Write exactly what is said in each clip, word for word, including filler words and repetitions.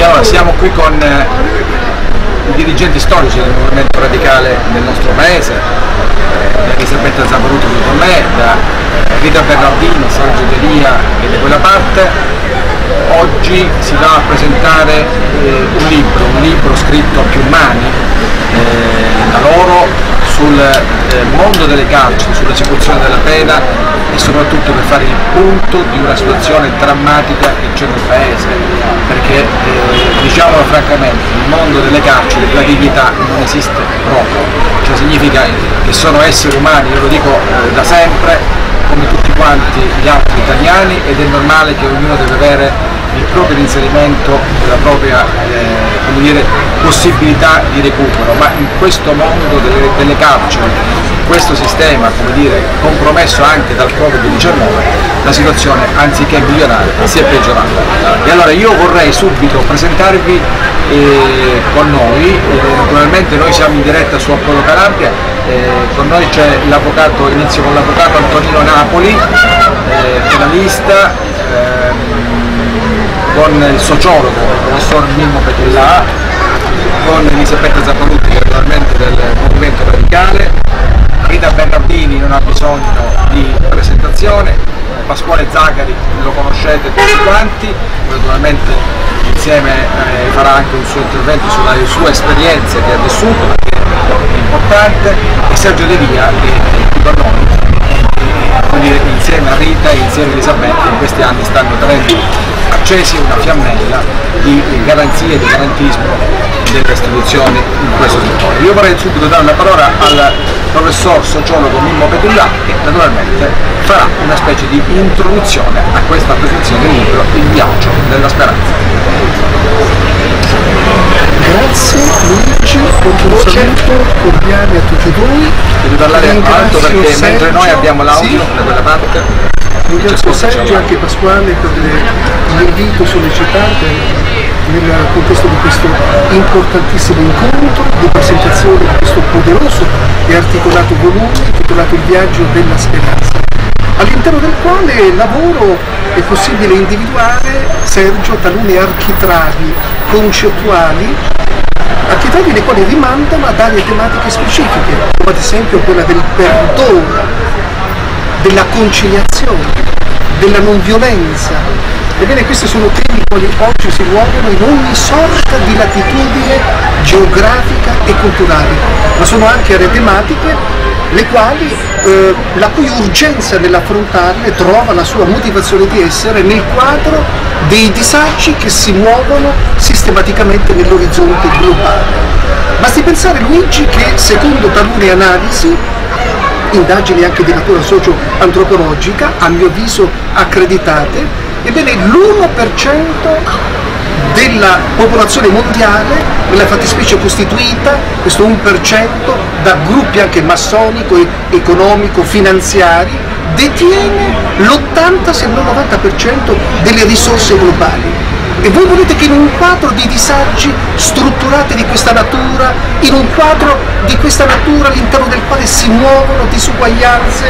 allora siamo qui con eh, i dirigenti storici del movimento radicale nel nostro paese, eh, da Elisabetta Zaparuto qui con me, da Rita Bernardino, Sergio Delia e da quella parte. Oggi si va a presentare eh, un libro, un libro scritto a più mani eh, da loro sul eh, mondo delle carceri, sull'esecuzione della pena e soprattutto per fare il punto di una situazione drammatica che c'è nel paese, perché eh, diciamolo francamente, il mondo delle carceri la dignità non esiste proprio, cioè significa che sono esseri umani, io lo dico eh, da sempre, come tutti quanti gli altri italiani, ed è normale che ognuno deve avere il proprio inserimento, la propria eh, come dire, possibilità di recupero, ma in questo mondo delle, delle carceri, in questo sistema come dire, compromesso anche dal Covid diciannove, la situazione anziché migliorare si è peggiorata. E allora io vorrei subito presentarvi eh, con noi, eh, naturalmente noi siamo in diretta su Apollo Calabria, eh, con noi c'è l'avvocato, inizio con l'avvocato Antonino Napoli, eh, penalista, eh, con il sociologo, il professor Mimmo Petrillà, con Elisabetta Zaparuti, naturalmente del movimento radicale, Rita Bernardini non ha bisogno di presentazione, Pasquale Zacari lo conoscete tutti quanti, naturalmente insieme eh, farà anche un suo intervento sulle sue esperienze che ha vissuto, perché è importante, e Sergio Delia che è qui con noi. Quindi insieme a Rita e insieme a Elisabetta in questi anni stanno tenendo accesi una fiammella di garanzie e di garantismo delle istituzioni in questo settore. Io vorrei subito dare la parola al professor sociologo Mimmo Petrillà, che naturalmente farà una specie di introduzione a questa presentazione del libro Il viaggio della speranza. Grazie Luigi, un saluto cordiale a tutti voi. Devi parlare alto perché Sergio, mentre noi abbiamo l'audio sì, da quella parte. Ringrazio Sergio e anche Pasquale per l'invito sollecitato nel contesto di questo importantissimo incontro di presentazione di questo poderoso e articolato volume intitolato Il viaggio della speranza, all'interno del quale lavoro è possibile individuare, Sergio, taluni architravi concettuali, architravi nei quali rimandano ad aree tematiche specifiche, come ad esempio quella del perdono, della conciliazione, della non violenza. Ebbene, questi sono temi che oggi si muovono in ogni sorta di latitudine geografica e culturale, ma sono anche aree tematiche le quali, eh, la cui urgenza nell'affrontarle trova la sua motivazione di essere nel quadro dei disagi che si muovono sistematicamente nell'orizzonte globale. Basti pensare, Luigi, che secondo talune analisi, indagini anche di natura socio-antropologica, a mio avviso accreditate, ebbene l'uno per cento della popolazione mondiale, nella fattispecie costituita, questo uno per cento, da gruppi anche massonico, economico, finanziari, detiene l'ottanta se non novanta per cento delle risorse globali. E voi volete che in un quadro di disagi strutturati di questa natura, in un quadro di questa natura all'interno del quale si muovono disuguaglianze,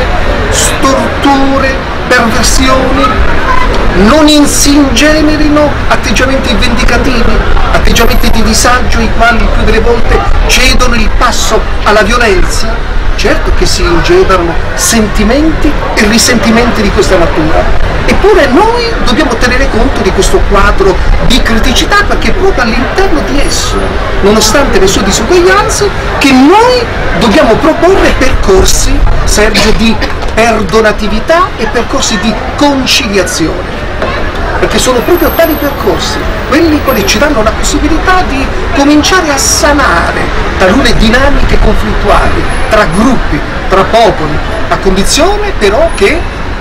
storture, perversioni, non si ingenerino atteggiamenti vendicativi, atteggiamenti di disagio i quali il più delle volte cedono il passo alla violenza? Certo che si ingenerano sentimenti e risentimenti di questa natura, eppure noi dobbiamo tenere conto di questo quadro di criticità, perché è proprio all'interno di esso, nonostante le sue disuguaglianze, che noi dobbiamo proporre percorsi, Sergio, di perdonatività e percorsi di conciliazione. Perché sono proprio tali percorsi quelli che ci danno la possibilità di cominciare a sanare talune dinamiche conflittuali tra gruppi, tra popoli, a condizione però che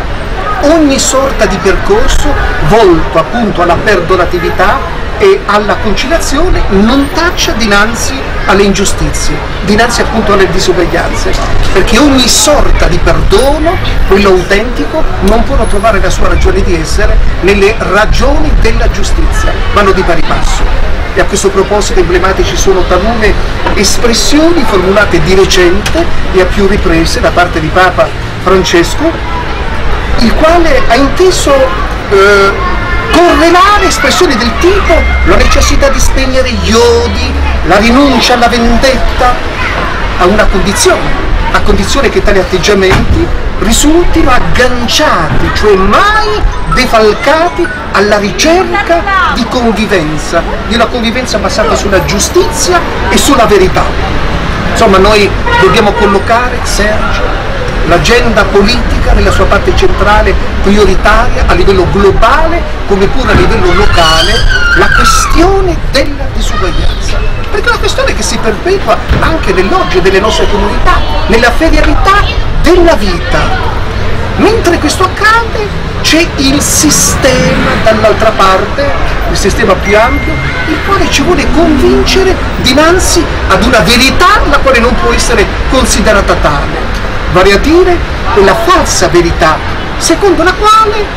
ogni sorta di percorso volto appunto alla perdonatività e alla conciliazione non taccia dinanzi alle ingiustizie, dinanzi appunto alle disuguaglianze, perché ogni sorta di perdono, quello autentico, non può trovare la sua ragione di essere nelle ragioni della giustizia, vanno di pari passo. E a questo proposito emblematici sono talune espressioni formulate di recente e a più riprese da parte di Papa Francesco, il quale ha inteso eh, correlare espressioni del tipo la necessità di spegnere gli odi, la rinuncia alla vendetta, a una condizione, a condizione che tali atteggiamenti risultino agganciati, cioè mai defalcati alla ricerca di convivenza, di una convivenza basata sulla giustizia e sulla verità. Insomma, noi dobbiamo collocare, Sergio, l'agenda politica nella sua parte centrale prioritaria a livello globale come pure a livello locale, la questione della disuguaglianza, perché è una questione che si perpetua anche nell'oggi delle nostre comunità, nella ferialità della vita. Mentre questo accade c'è il sistema dall'altra parte, il sistema più ampio, il quale ci vuole convincere dinanzi ad una verità la quale non può essere considerata tale, vale a dire quella falsa verità secondo la quale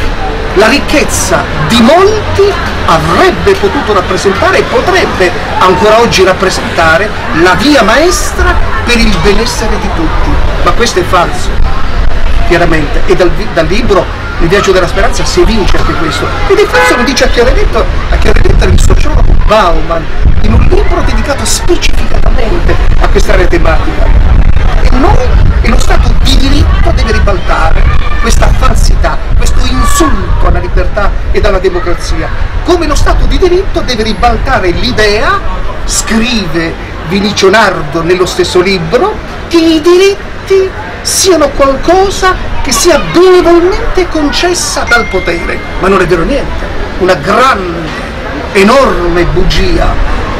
la ricchezza di molti avrebbe potuto rappresentare e potrebbe ancora oggi rappresentare la via maestra per il benessere di tutti. Ma questo è falso, chiaramente, e dal, dal libro Il viaggio della speranza si evince anche questo. Ed è falso, lo dice a chiare lettere, a chiare lettere il sociologo Bauman, in un libro dedicato specificatamente a quest'area tematica. E noi, e lo Stato di diritto deve ribaltare questa falsità, questo insulto alla libertà e alla democrazia. Come lo Stato di diritto deve ribaltare l'idea, scrive Vinicio Nardo nello stesso libro, che i diritti siano qualcosa che sia benevolmente concessa dal potere. Ma non è vero niente, una grande, enorme bugia.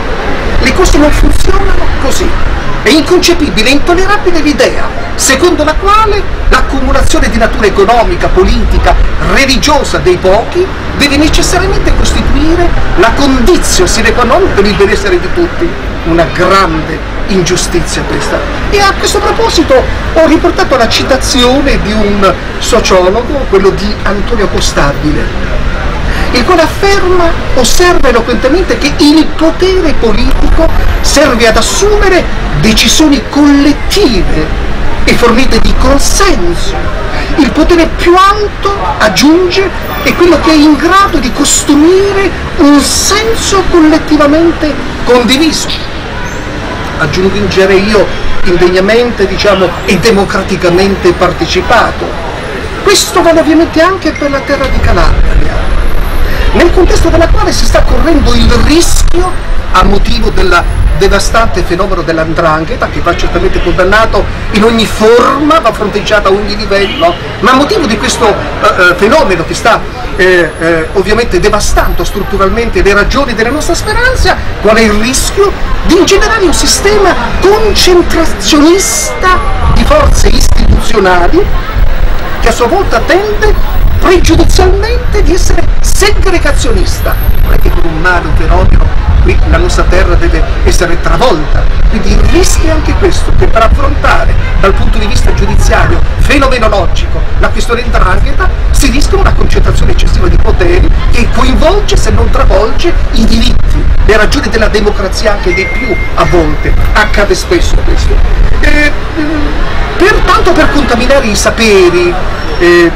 Le cose non funzionano così. È inconcepibile, intollerabile l'idea secondo la quale l'accumulazione di natura economica, politica, religiosa dei pochi deve necessariamente costituire la condizione sine qua non per il benessere di tutti. Una grande ingiustizia questa. E a questo proposito ho riportato la citazione di un sociologo, quello di Antonio Costabile, il quale afferma, osserva eloquentemente che il potere politico serve ad assumere decisioni collettive e fornite di consenso. Il potere più alto, aggiunge, è quello che è in grado di costruire un senso collettivamente condiviso. Aggiungerei io indegnamente, diciamo, e democraticamente partecipato. Questo vale ovviamente anche per la terra di Calabria, nel contesto della quale si sta correndo il rischio, a motivo del devastante fenomeno dell'andrangheta, che va certamente condannato in ogni forma, va fronteggiato a ogni livello, ma a motivo di questo uh, fenomeno che sta eh, eh, ovviamente devastando strutturalmente le ragioni della nostra speranza, qual è il rischio di ingenerare un sistema concentrazionista di forze istituzionali che a sua volta tende pregiudizialmente di essere segregazionista. Non è che con un male, un fenomeno, qui la nostra terra deve essere travolta. Quindi il rischio è anche questo, che per affrontare dal punto di vista giudiziario, fenomenologico, la questione indrangheta, si rischia una concentrazione eccessiva di poteri che coinvolge, se non travolge, i diritti, le ragioni della democrazia anche dei più a volte. Accade spesso questo. E, pertanto per contaminare i saperi, eh,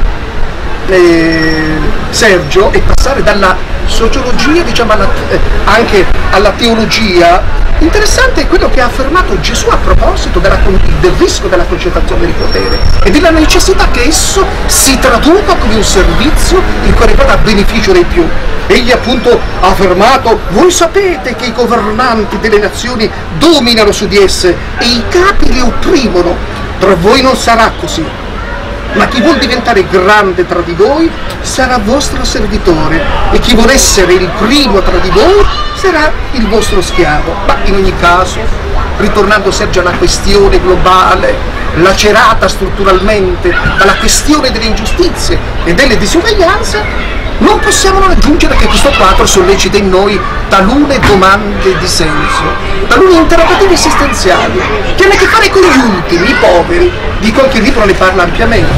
Eh, Sergio, e passare dalla sociologia, diciamo, alla, eh, anche alla teologia, interessante è quello che ha affermato Gesù a proposito della, del rischio della concentrazione di potere e della necessità che esso si traduca come un servizio in cui vada a beneficio dei più. Egli appunto ha affermato: voi sapete che i governanti delle nazioni dominano su di esse e i capi le opprimono, tra voi non sarà così. Ma chi vuol diventare grande tra di voi sarà vostro servitore, e chi vuole essere il primo tra di voi sarà il vostro schiavo. Ma in ogni caso, ritornando Sergio alla questione globale, lacerata strutturalmente dalla questione delle ingiustizie e delle disuguaglianze, non possiamo non aggiungere che questo quadro sollecita in noi talune domande di senso, taluni interrogativi esistenziali, che hanno a che fare con gli ultimi, i poveri, di qualche libro ne parla ampiamente.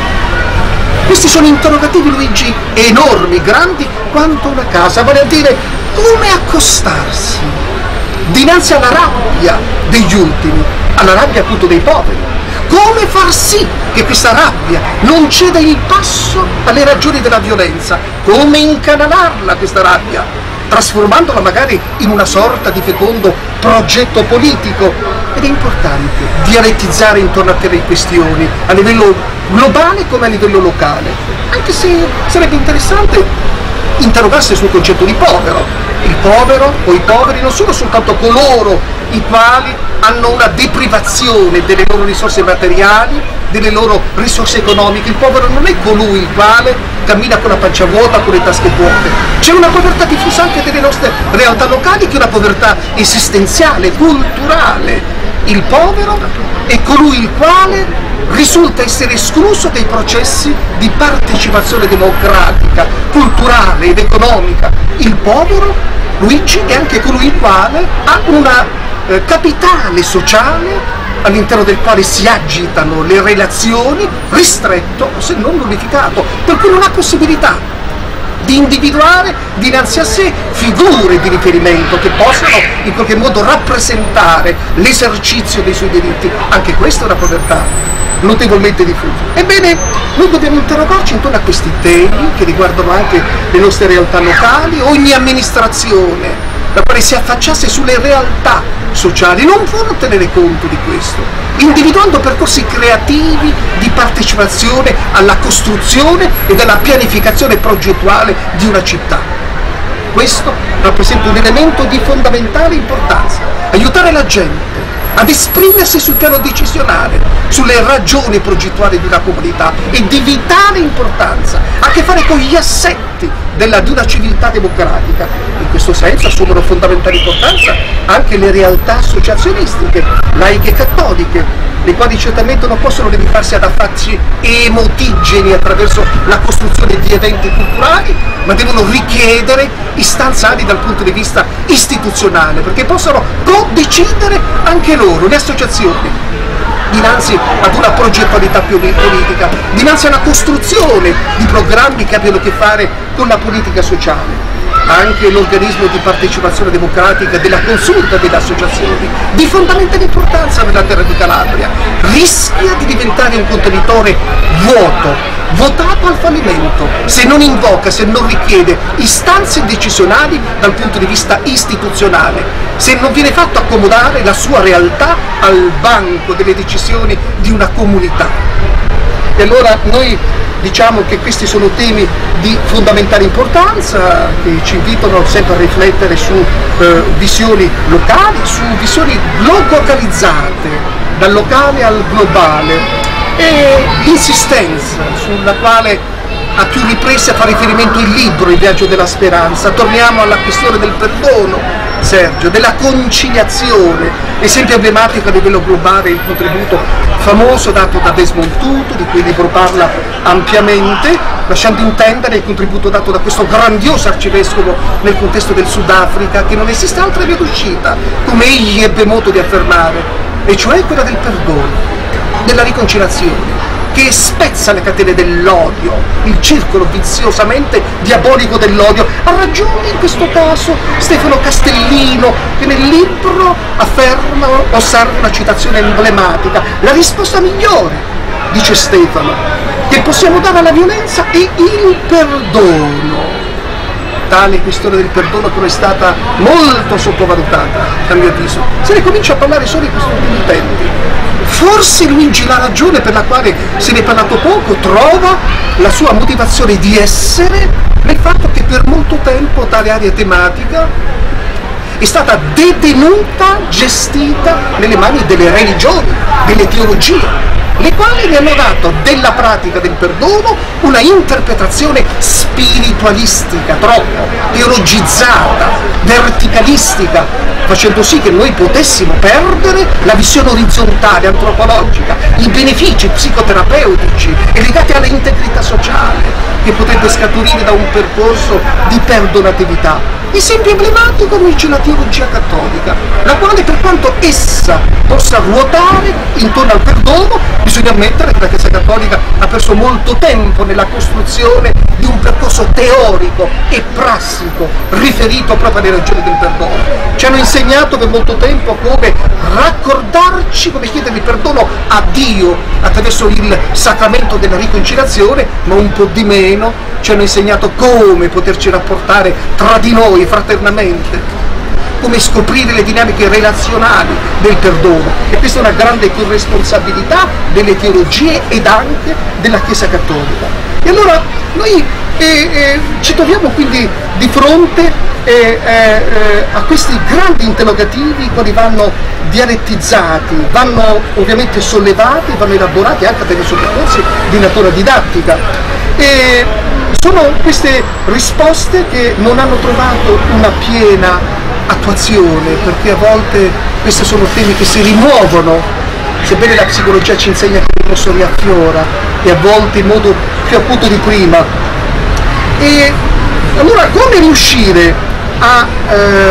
Questi sono interrogativi, Luigi, enormi, grandi quanto una casa, vale a dire come accostarsi dinanzi alla rabbia degli ultimi, alla rabbia appunto dei poveri, come far sì che questa rabbia non ceda il passo alle ragioni della violenza, come incanalarla questa rabbia, trasformandola magari in una sorta di fecondo progetto politico. Ed è importante dialettizzare intorno a tali questioni a livello globale come a livello locale, anche se sarebbe interessante interrogarsi sul concetto di povero. Il povero o i poveri non sono soltanto coloro i quali hanno una deprivazione delle loro risorse materiali, delle loro risorse economiche. Il povero non è colui il quale cammina con la pancia vuota, con le tasche vuote. C'è una povertà diffusa anche delle nostre realtà locali, che è una povertà esistenziale, culturale. Il povero è colui il quale risulta essere escluso dai processi di partecipazione democratica, culturale ed economica. Il povero, Luigi, è anche colui il quale ha una eh, capitale sociale all'interno del quale si agitano le relazioni, ristretto se non nullificato, per cui non ha possibilità di individuare dinanzi a sé figure di riferimento che possano in qualche modo rappresentare l'esercizio dei suoi diritti. Anche questa è una povertà notevolmente diffusa. Ebbene, noi dobbiamo interrogarci intorno a questi temi che riguardano anche le nostre realtà locali. Ogni amministrazione la quale si affacciasse sulle realtà sociali non può non tenere conto di questo, individuando percorsi creativi di partecipazione alla costruzione ed alla pianificazione progettuale di una città. Questo rappresenta un elemento di fondamentale importanza: aiutare la gente ad esprimersi sul piano decisionale, sulle ragioni progettuali di una comunità, e di vitale importanza, ha a che fare con gli assetti della, di una civiltà democratica. In questo senso assumono fondamentale importanza anche le realtà associazionistiche, laiche e cattoliche, le quali certamente non possono limitarsi ad affacci emotigeni attraverso la costruzione di eventi culturali, ma devono richiedere istanzali dal punto di vista istituzionale, perché possano co-decidere anche loro, le associazioni, dinanzi ad una progettualità più politica, dinanzi a una costruzione di programmi che abbiano a che fare con la politica sociale. Anche l'organismo di partecipazione democratica della consulta delle associazioni, di fondamentale importanza nella terra di Calabria, rischia di diventare un contenitore vuoto, votato al fallimento, se non invoca, se non richiede istanze decisionali dal punto di vista istituzionale, se non viene fatto accomodare la sua realtà al banco delle decisioni di una comunità. E allora noi diciamo che questi sono temi di fondamentale importanza, che ci invitano sempre a riflettere su eh, visioni locali, su visioni localizzate, dal locale al globale, e l'insistenza sulla quale a più riprese fa riferimento il libro Il viaggio della speranza. Torniamo alla questione del perdono, Sergio, della conciliazione, esempio emblematico a livello globale il contributo famoso dato da Desmond Tutu, di cui il libro parla ampiamente, lasciando intendere il contributo dato da questo grandioso arcivescovo nel contesto del Sudafrica, che non esiste altra via d'uscita, come egli ebbe modo di affermare, e cioè quella del perdono, della riconciliazione, che spezza le catene dell'odio, il circolo viziosamente diabolico dell'odio. Ha ragione in questo caso Stefano Castellino, che nel libro afferma, osserva una citazione emblematica: la risposta migliore, dice Stefano, che possiamo dare alla violenza è il perdono. Tale questione del perdono però è stata molto sottovalutata, a mio avviso. Se ne comincia a parlare solo in questi ultimi tempi. Forse Luigi la ragione per la quale se ne è parlato poco trova la sua motivazione di essere nel fatto che per molto tempo tale area tematica è stata detenuta, gestita nelle mani delle religioni, delle teologie, le quali ne hanno dato della pratica del perdono una interpretazione spiritualistica, troppo teologizzata, verticalistica, facendo sì che noi potessimo perdere la visione orizzontale, antropologica, i benefici psicoterapeutici e legati all'integrità sociale che potrebbe scaturire da un percorso di perdonatività. Esempio emblematico invece la teologia cattolica, la quale, per quanto essa possa ruotare intorno al perdono, bisogna ammettere che la Chiesa cattolica ha perso molto tempo nella costruzione di un percorso teorico e prassico riferito proprio alle ragioni del perdono. ci hanno insegnato per molto tempo come raccordarci, come chiedergli perdono a Dio attraverso il sacramento della riconciliazione, ma un po' di meno ci hanno insegnato come poterci rapportare tra di noi fraternamente, come scoprire le dinamiche relazionali del perdono. E questa è una grande corresponsabilità delle teologie ed anche della Chiesa Cattolica. E allora noi eh, eh, ci troviamo quindi di fronte eh, eh, a questi grandi interrogativi, quali vanno dialettizzati, vanno ovviamente sollevati, vanno elaborati anche attraverso percorsi di natura didattica. E sono queste risposte che non hanno trovato una piena attuazione, perché a volte questi sono temi che si rimuovono, sebbene la psicologia ci insegna che il rosso riaffiora, e a volte in modo più acuto di prima. E allora come riuscire a, eh,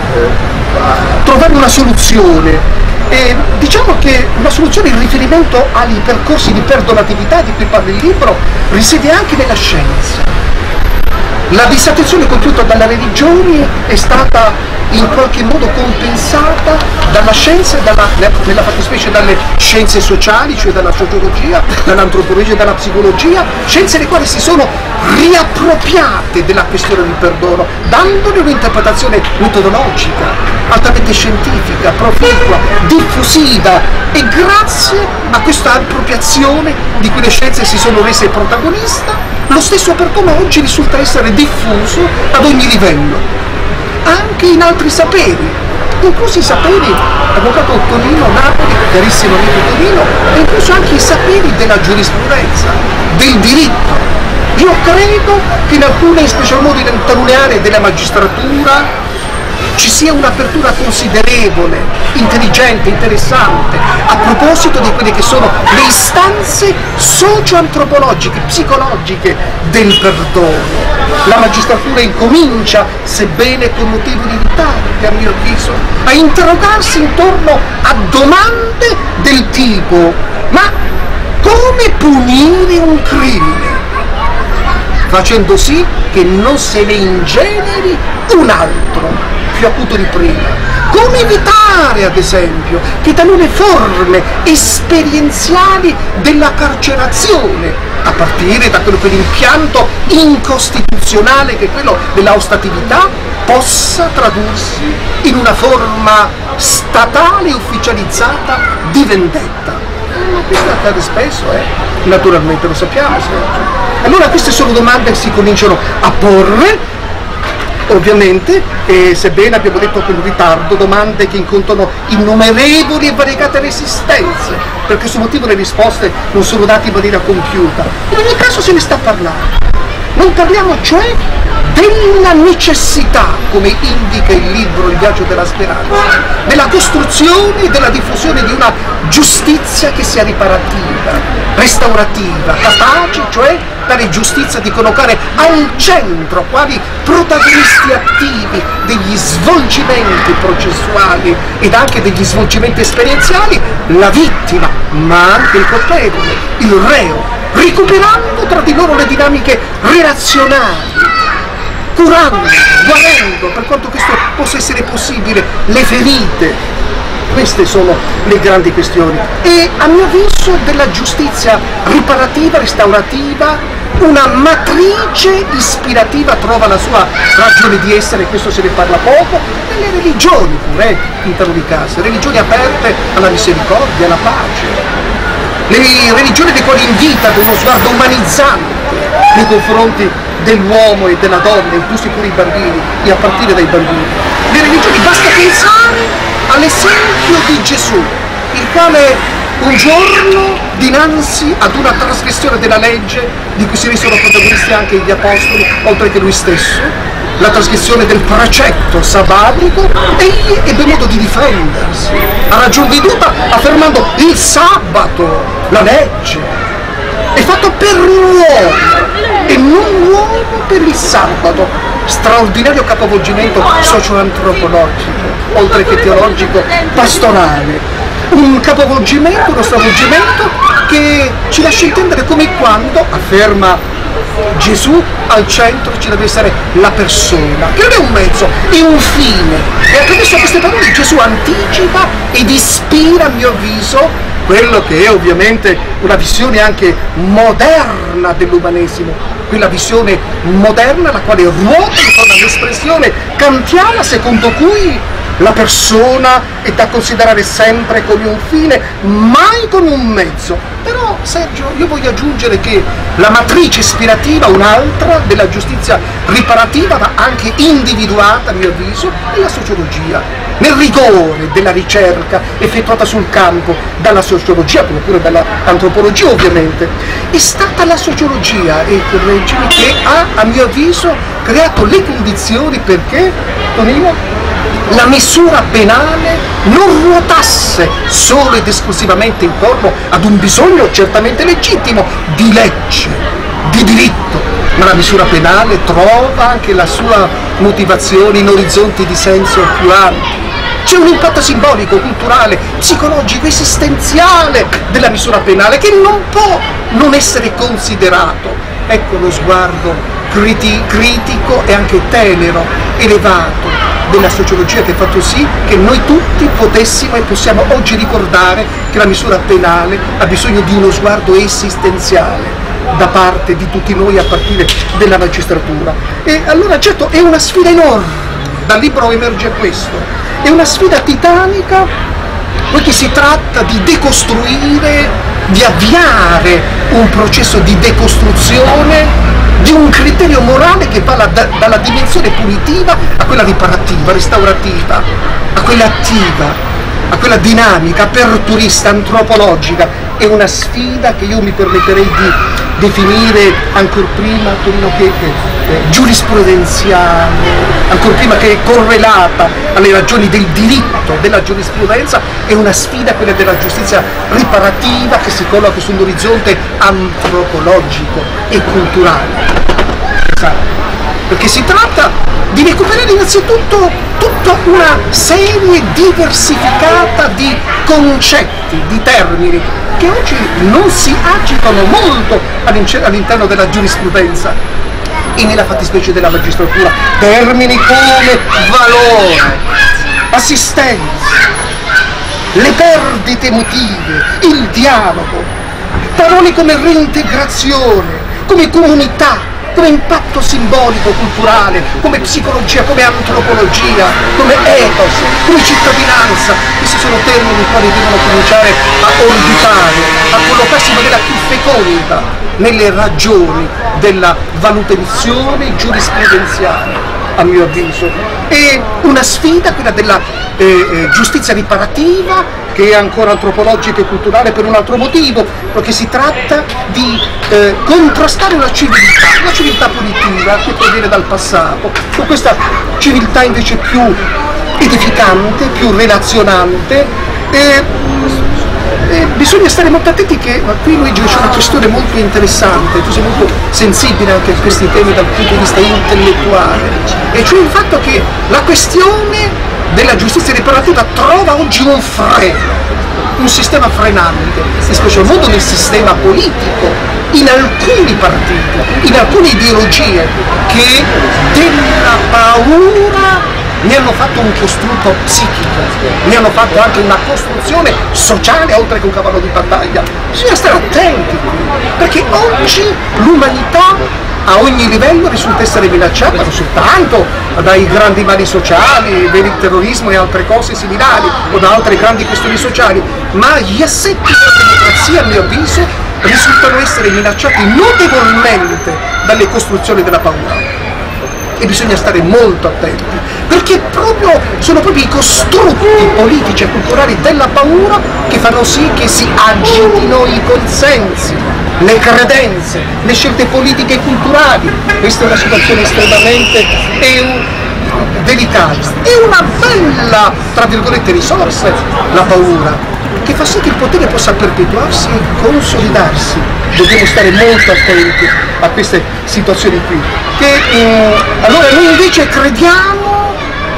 a trovare una soluzione? E diciamo che una soluzione in riferimento ai percorsi di perdonatività di cui parla il libro risiede anche nella scienza. La disattenzione compiuta dalle religioni è stata in qualche modo compensata dalla scienza e dalla, nella fattispecie dalle scienze sociali, cioè dalla sociologia, dall'antropologia e dalla psicologia, scienze le quali si sono riappropriate della questione del perdono, dandone un'interpretazione metodologica, altamente scientifica, proficua, diffusiva, e grazie a questa appropriazione di cui le scienze si sono rese protagonista, lo stesso perdono oggi risulta essere diffuso ad ogni livello, anche in altri saperi, inclusi i saperi, avvocato Tonino Napoli, carissimo amico Tonino, e incluso anche i saperi della giurisprudenza, del diritto. Io credo che in alcune, in special modo in alcune aree della magistratura, ci sia un'apertura considerevole, intelligente, interessante, a proposito di quelle che sono le istanze socio-antropologiche, psicologiche del perdono. La magistratura incomincia, sebbene con motivi di ritardo, a mio avviso, a interrogarsi intorno a domande del tipo: ma come punire un crimine? Facendo sì che non se ne ingeneri un altro più acuto di prima. Come evitare, ad esempio, che talune forme esperienziali della carcerazione, a partire da quello quell'impianto incostituzionale che è quello dell'austatività, possa tradursi in una forma statale ufficializzata di vendetta. Ma questo accade spesso, eh? Naturalmente lo sappiamo. Sergio. Allora queste sono domande che si cominciano a porre, ovviamente, e sebbene abbiamo detto con ritardo, domande che incontrano innumerevoli e variegate resistenze. Per questo motivo le risposte non sono date in maniera compiuta. In ogni caso se ne sta parlando. Non parliamo cioè della necessità, come indica il libro Il viaggio della speranza, della costruzione e della diffusione di una giustizia che sia riparativa, restaurativa, capace cioè dare giustizia di collocare al centro, quali protagonisti attivi degli svolgimenti processuali ed anche degli svolgimenti esperienziali, la vittima, ma anche il colpevole, il reo, recuperando tra di loro le dinamiche relazionali, curando, guarendo, per quanto questo possa essere possibile, le ferite. Queste sono le grandi questioni. E a mio avviso della giustizia riparativa, restaurativa, una matrice ispirativa trova la sua ragione di essere, questo se ne parla poco, nelle religioni pure, in taluni casi, religioni aperte alla misericordia, alla pace. Le religioni le quali invita ad uno sguardo umanizzante nei confronti dell'uomo e della donna, inclusi pure i bambini, e a partire dai bambini. Le religioni, basta pensare all'esempio di Gesù, il quale un giorno, dinanzi ad una trasgressione della legge, di cui si resero protagonisti anche gli apostoli, oltre che lui stesso, la trasgressione del precetto sabbatico, egli ebbe modo di difendersi, a ragion veduta affermando: il sabato, la legge, è fatto per l'uomo e non l'uomo per il sabato. Straordinario capovolgimento socio-antropologico, oltre che teologico, pastorale. Un capovolgimento, uno stravolgimento che ci lascia intendere come quando, afferma Gesù al centro ci deve essere la persona, che non è un mezzo, è un fine. E attraverso queste parole Gesù anticipa ed ispira, a mio avviso, quello che è ovviamente una visione anche moderna dell'umanesimo, quella visione moderna la quale ruota intorno all'espressione kantiana secondo cui la persona è da considerare sempre come un fine, mai come un mezzo. Però, Sergio, io voglio aggiungere che la matrice ispirativa, un'altra, della giustizia riparativa, va anche individuata, a mio avviso, nella sociologia, nel rigore della ricerca effettuata sul campo dalla sociologia, come pure dall'antropologia ovviamente. È stata la sociologia, e correggimi, che ha, a mio avviso, creato le condizioni perché, Tonino, la misura penale non ruotasse solo ed esclusivamente intorno ad un bisogno certamente legittimo di legge, di diritto, ma la misura penale trova anche la sua motivazione in orizzonti di senso più ampi. C'è un impatto simbolico, culturale, psicologico, esistenziale della misura penale che non può non essere considerato. Ecco lo sguardo criti- critico e anche tenero, elevato della sociologia, che ha fatto sì che noi tutti potessimo e possiamo oggi ricordare che la misura penale ha bisogno di uno sguardo esistenziale da parte di tutti noi, a partire dalla magistratura. E allora certo è una sfida enorme, dal libro emerge questo, è una sfida titanica, poiché si tratta di decostruire, di avviare un processo di decostruzione di un criterio morale che va la, da, dalla dimensione punitiva a quella riparativa, restaurativa, a quella attiva, a quella dinamica, aperturista, antropologica. È una sfida che io mi permetterei di definire ancor prima quello che è eh, giurisprudenziale, ancor prima che è correlata alle ragioni del diritto, della giurisprudenza. È una sfida, quella della giustizia riparativa, che si colloca su un orizzonte antropologico e culturale. Perché si tratta di recuperare innanzitutto tutta una serie diversificata di concetti, di termini, che oggi non si agitano molto all'interno della giurisprudenza e nella fattispecie della magistratura. Termini come valore, assistenza, le perdite emotive, il dialogo, parole come reintegrazione, come comunità, come impatto simbolico, culturale, come psicologia, come antropologia, come ethos, come cittadinanza. Questi sono termini i quali devono cominciare a orbitare, a collocarsi in maniera più feconda nelle ragioni della valutazione giurisprudenziale, a mio avviso. È una sfida, quella della eh, eh, giustizia riparativa, che è ancora antropologica e culturale per un altro motivo, perché si tratta di eh, contrastare la civiltà, la civiltà punitiva che proviene dal passato, con questa civiltà invece più edificante, più relazionante. E, e bisogna stare molto attenti, che ma qui Luigi c'è una questione molto interessante, tu sei molto sensibile anche a questi temi dal punto di vista intellettuale, e cioè il fatto che la questione della giustizia riparativa trova oggi un freno, un sistema frenante, in special modo nel sistema politico, in alcuni partiti, in alcune ideologie che della paura ne hanno fatto un costrutto psichico, ne hanno fatto anche una costruzione sociale oltre che un cavallo di battaglia. Bisogna stare attenti, perché oggi l'umanità a ogni livello risulta essere minacciata non soltanto dai grandi mali sociali, del terrorismo e altre cose similari, o da altre grandi questioni sociali, ma gli assetti della democrazia, a mio avviso, risultano essere minacciati notevolmente dalle costruzioni della paura. E bisogna stare molto attenti, perché proprio, sono proprio i costrutti politici e culturali della paura che fanno sì che si agitino i consensi, le credenze, le scelte politiche e culturali. Questa è una situazione estremamente è delicata. È una bella, tra virgolette, risorsa, la paura, che fa sì che il potere possa perpetuarsi e consolidarsi. Dobbiamo stare molto attenti a queste situazioni qui. Che, eh, allora noi invece crediamo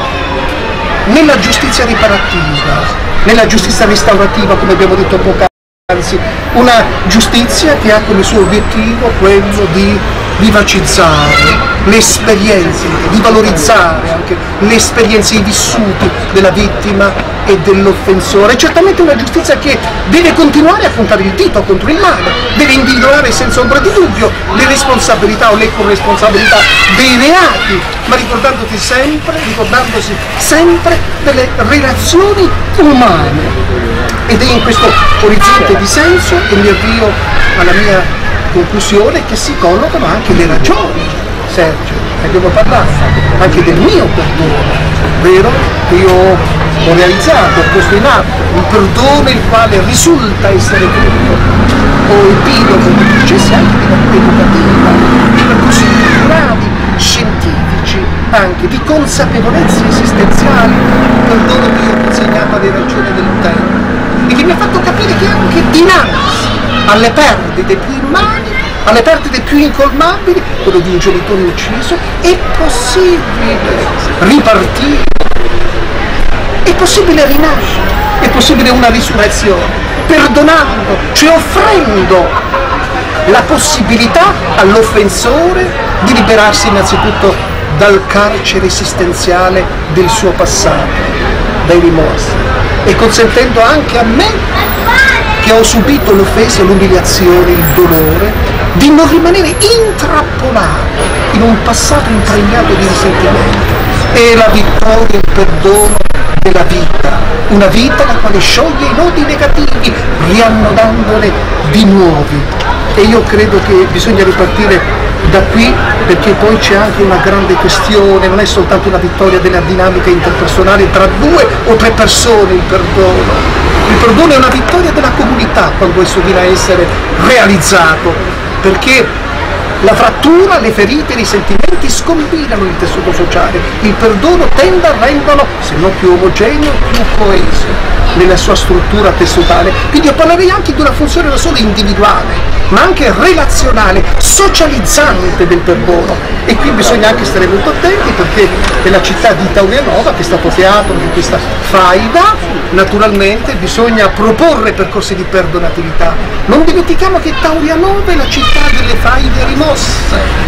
nella giustizia riparativa, nella giustizia restaurativa, come abbiamo detto poc'anzi, una giustizia che ha come suo obiettivo quello di vivacizzare le esperienze, di valorizzare anche le esperienze, i vissuti della vittima e dell'offensore. È certamente una giustizia che deve continuare a puntare il dito contro il male, deve individuare senza ombra di dubbio le responsabilità o le corresponsabilità dei reati, ma ricordandoti sempre, ricordandosi sempre delle relazioni umane. Ed è in questo orizzonte di senso che mi avvio alla mia conclusione, che si collocano anche le ragioni, Sergio, ne abbiamo parlato, anche del mio perdono, vero? Che io ho realizzato, ho posto in atto, un perdono il quale risulta essere frutto o epilogo di processi anche di natura educativa, di percorsi culturali, scientifici, anche di consapevolezza esistenziale, un perdono che io ho consegnato alle ragioni del tempo e che mi ha fatto capire che anche dinanzi alle perdite più immani, alle perdite più incolmabili, quello di un genitore ucciso, è possibile ripartire, è possibile rinascere, è possibile una risurrezione, perdonando, cioè offrendo la possibilità all'offensore di liberarsi innanzitutto dal carcere esistenziale del suo passato, dai rimorsi, e consentendo anche a me, che ho subito l'offesa, l'umiliazione, il dolore, di non rimanere intrappolato in un passato impregnato di risentimento. È la vittoria e il perdono della vita, una vita la quale scioglie i nodi negativi, riannodandone di nuovi. E io credo che bisogna ripartire da qui, perché poi c'è anche una grande questione, non è soltanto una vittoria della dinamica interpersonale tra due o tre persone il perdono. Il perdono è una vittoria della comunità quando esso viene a essere realizzato, perché la frattura, le ferite, i risentimenti scombinano il tessuto sociale. Il perdono tende a renderlo, se non più omogeneo, più coeso nella sua struttura tessutale. Quindi io parlerei anche di una funzione non solo individuale, ma anche relazionale, socializzante del perdono. E qui bisogna anche stare molto attenti, perché nella città di Taurianova, che è stato teatro di questa faida, naturalmente bisogna proporre percorsi di perdonatività. Non dimentichiamo che Taurianova è la città delle faide rimosse.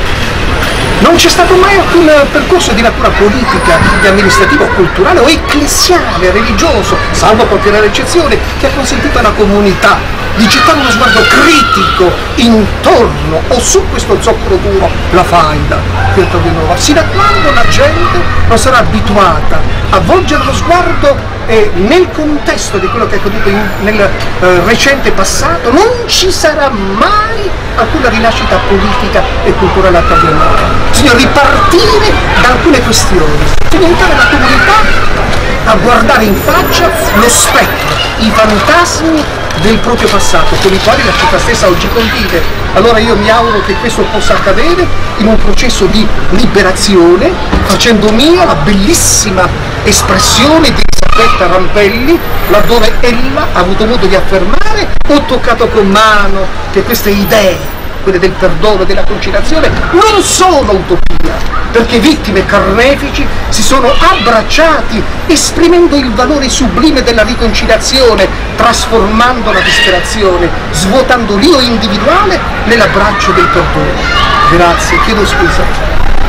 Non c'è stato mai alcun percorso di natura politica, di amministrativo, culturale o ecclesiale, religioso, salvo qualche rara eccezione, che ha consentito alla comunità di gettare uno sguardo critico intorno o su questo zoccolo duro, la faida di Taurianova, sino a quando la gente non sarà abituata a volgere lo sguardo e nel contesto di quello che è accaduto in, nel eh, recente passato non ci sarà mai alcuna rinascita politica e culturale a Taurianova. Bisogna ripartire da alcune questioni, bisogna aiutare la comunità a guardare in faccia lo spettro, i fantasmi del proprio passato con i quali la città stessa oggi convive. Allora io mi auguro che questo possa accadere in un processo di liberazione, facendo mia la bellissima espressione di Elisabetta Rampelli, laddove ella ha avuto modo di affermare: ho toccato con mano che queste idee, quelle del perdono e della conciliazione, non sono utopia, perché vittime e carnefici si sono abbracciati, esprimendo il valore sublime della riconciliazione, trasformando la disperazione, svuotando l'io individuale nell'abbraccio del perdono. Grazie, chiedo scusa.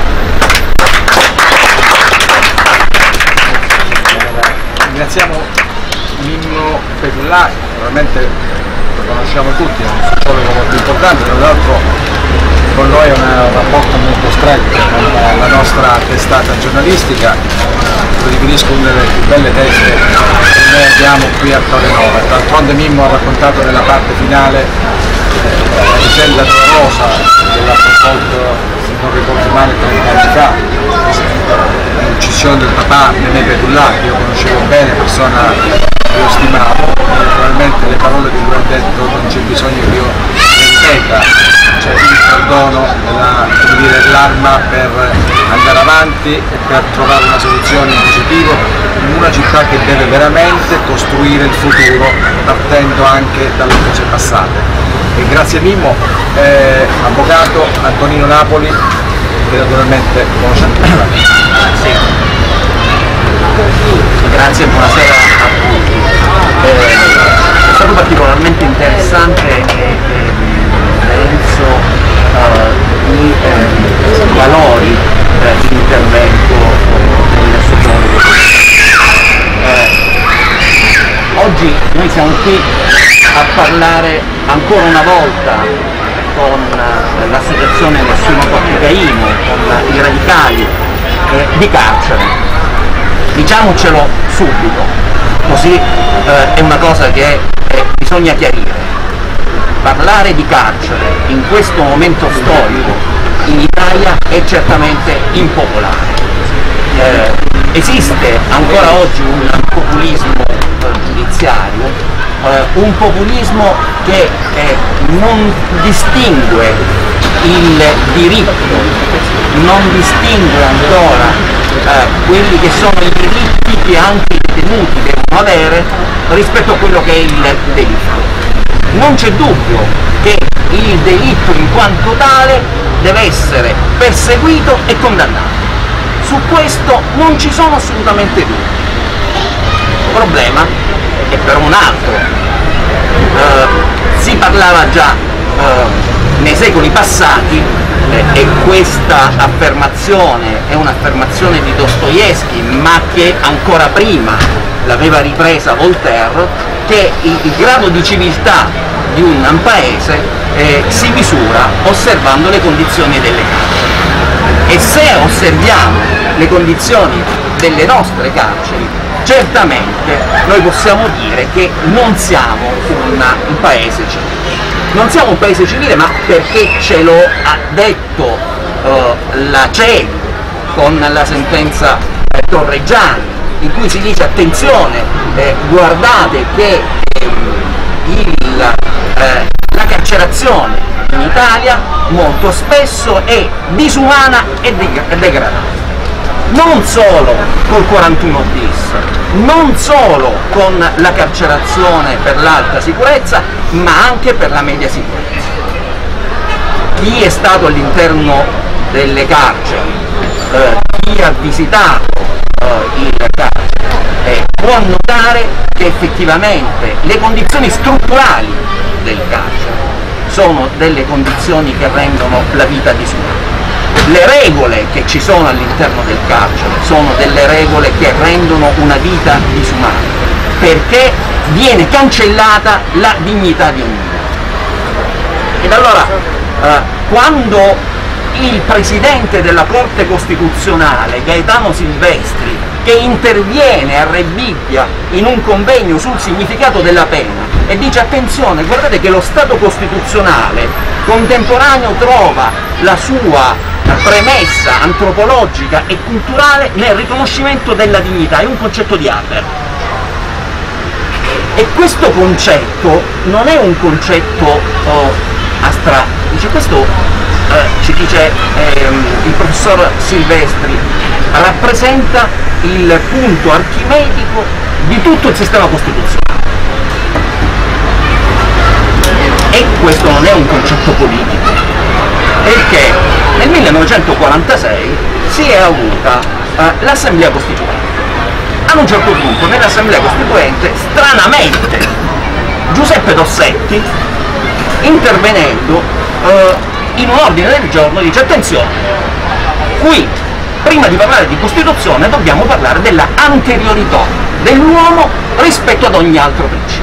Ringraziamo Mimmo Pecullà, naturalmente lo conosciamo tutti, è un sociologo molto importante, tra l'altro con noi è un rapporto molto stretto con la nostra testata giornalistica. Lo definisco una delle più belle teste che noi abbiamo qui a Taurianova. D'altronde Mimmo ha raccontato nella parte finale eh, la vicenda dolorosa della coinvolto, se non ricordo male, trenta anni fa, l'uccisione del papà Nenè Pecullà, che io conoscevo bene, persona che io stimavo. Naturalmente le parole che lui ha detto non c'è bisogno che io le ripeta, cioè il perdono è l'arma per andare avanti e per trovare una soluzione in positivo in una città che deve veramente costruire il futuro partendo anche dalle cose passate. E grazie Mimmo, eh, avvocato Antonino Napoli, che naturalmente conosciamo. Sì. Grazie e buonasera a tutti. Eh, è stato particolarmente interessante e, e penso uh, eh, valori eh, di intervento nel soggiorno. Eh, oggi noi siamo qui a parlare ancora una volta con eh, l'associazione Nessuno Tocca Caino, con i radicali eh, di carcere. Diciamocelo subito, così eh, è una cosa che eh, bisogna chiarire. Parlare di carcere in questo momento storico in Italia è certamente impopolare. Eh, esiste ancora oggi un populismo eh, giudiziario, eh, un populismo che eh, non distingue il diritto, non distingue ancora eh, quelli che sono i diritti che anche i detenuti devono avere rispetto a quello che è il delitto. Non c'è dubbio che il delitto in quanto tale deve essere perseguito e condannato. Su questo non ci sono assolutamente dubbi. Il problema è però un altro. Eh, si parlava già eh, nei secoli passati, eh, e questa affermazione è un'affermazione di Dostoevskij, ma che ancora prima l'aveva ripresa Voltaire, che il, il grado di civiltà di un paese eh, si misura osservando le condizioni delle carceri. E se osserviamo le condizioni delle nostre carceri, certamente noi possiamo dire che non siamo una, un paese civile. Non siamo un paese civile, ma perché ce lo ha detto eh, la C E D con la sentenza eh, Torreggiani, in cui si dice attenzione, eh, guardate che eh, il, eh, la carcerazione in Italia molto spesso è disumana e degradata. Non solo col quarantuno bis, non solo con la carcerazione per l'alta sicurezza, ma anche per la media sicurezza. Chi è stato all'interno delle carceri, eh, chi ha visitato eh, il carcere, eh, può notare che effettivamente le condizioni strutturali del carcere sono delle condizioni che rendono la vita disumana. Le regole che ci sono all'interno del carcere sono delle regole che rendono una vita disumana, perché viene cancellata la dignità di ognuno. Ed allora, eh, quando il Presidente della Corte Costituzionale, Gaetano Silvestri, che interviene a Rebibbia in un convegno sul significato della pena e dice attenzione, guardate che lo Stato costituzionale contemporaneo trova la sua premessa antropologica e culturale nel riconoscimento della dignità, è un concetto di Haber. E questo concetto non è un concetto oh, astratto, dice questo eh, ci dice ehm, il professor Silvestri, rappresenta il punto archimedico di tutto il sistema costituzionale. E questo non è un concetto politico, perché nel millenovecentoquarantasei si è avuta eh, l'Assemblea Costituente. Ad un certo punto nell'Assemblea Costituente, stranamente, Giuseppe Dossetti, intervenendo eh, in un ordine del giorno, dice attenzione, qui prima di parlare di Costituzione dobbiamo parlare della anteriorità dell'uomo rispetto ad ogni altro principio.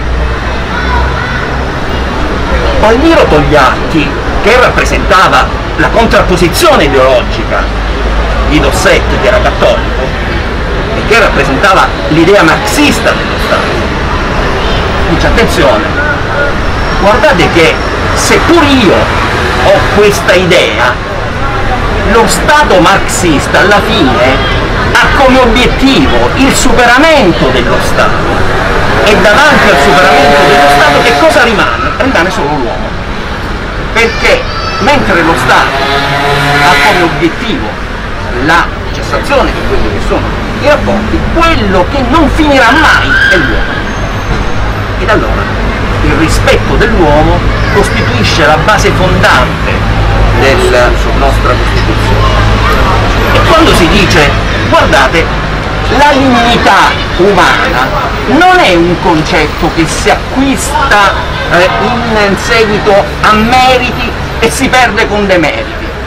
Palmiro Togliatti, che rappresentava la contrapposizione ideologica di Dossetti, che era cattolico, e che rappresentava l'idea marxista dello Stato, dice attenzione, guardate che seppur io ho questa idea, lo Stato marxista alla fine ha come obiettivo il superamento dello Stato, e davanti al superamento dello Stato che cosa rimane? Rimane solo l'uomo, perché mentre lo Stato ha come obiettivo la cessazione di quelli che sono i rapporti, quello che non finirà mai è l'uomo. Ed allora il rispetto dell'uomo costituisce la base fondante della nostra Costituzione. E quando si dice, guardate, la dignità umana non è un concetto che si acquista eh, in seguito a meriti e si perde con demeriti.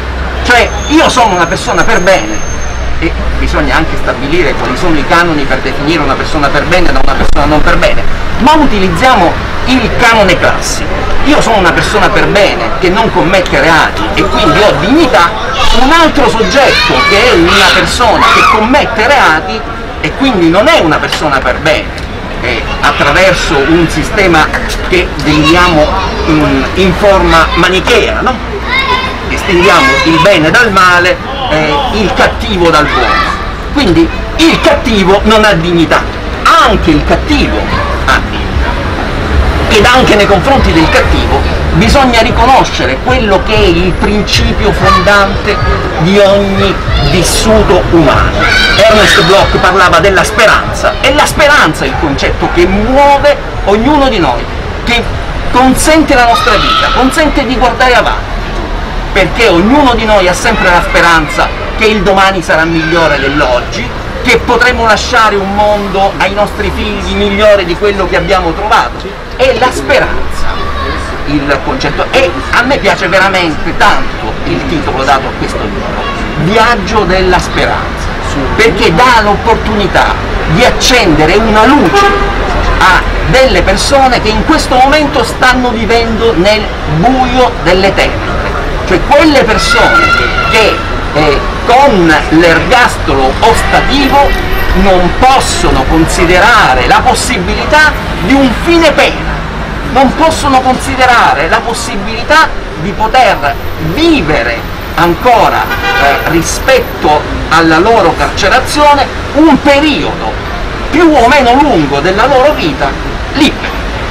Cioè io sono una persona per bene, e bisogna anche stabilire quali sono i canoni per definire una persona per bene da una persona non per bene, ma utilizziamo il canone classico. Io sono una persona per bene che non commette reati e quindi ho dignità. Un altro soggetto che è una persona che commette reati e quindi non è una persona per bene, eh, attraverso un sistema che vediamo in, in forma manichea, no? Distinguiamo il bene dal male, eh, il cattivo dal buono. Quindi il cattivo non ha dignità, anche il cattivo ha dignità. Ed anche nei confronti del cattivo bisogna riconoscere quello che è il principio fondante di ogni vissuto umano. Ernest Bloch parlava della speranza, e la speranza è il concetto che muove ognuno di noi, che consente la nostra vita, consente di guardare avanti, perché ognuno di noi ha sempre la speranza che il domani sarà migliore dell'oggi, che potremo lasciare un mondo ai nostri figli migliore di quello che abbiamo trovato. È la speranza il concetto, e a me piace veramente tanto il titolo dato a questo libro, Viaggio della speranza, perché dà l'opportunità di accendere una luce a delle persone che in questo momento stanno vivendo nel buio delle tenebre, cioè quelle persone che eh, con l'ergastolo ostativo non possono considerare la possibilità di un fine pena, non possono considerare la possibilità di poter vivere ancora eh, rispetto alla loro carcerazione un periodo più o meno lungo della loro vita liberi.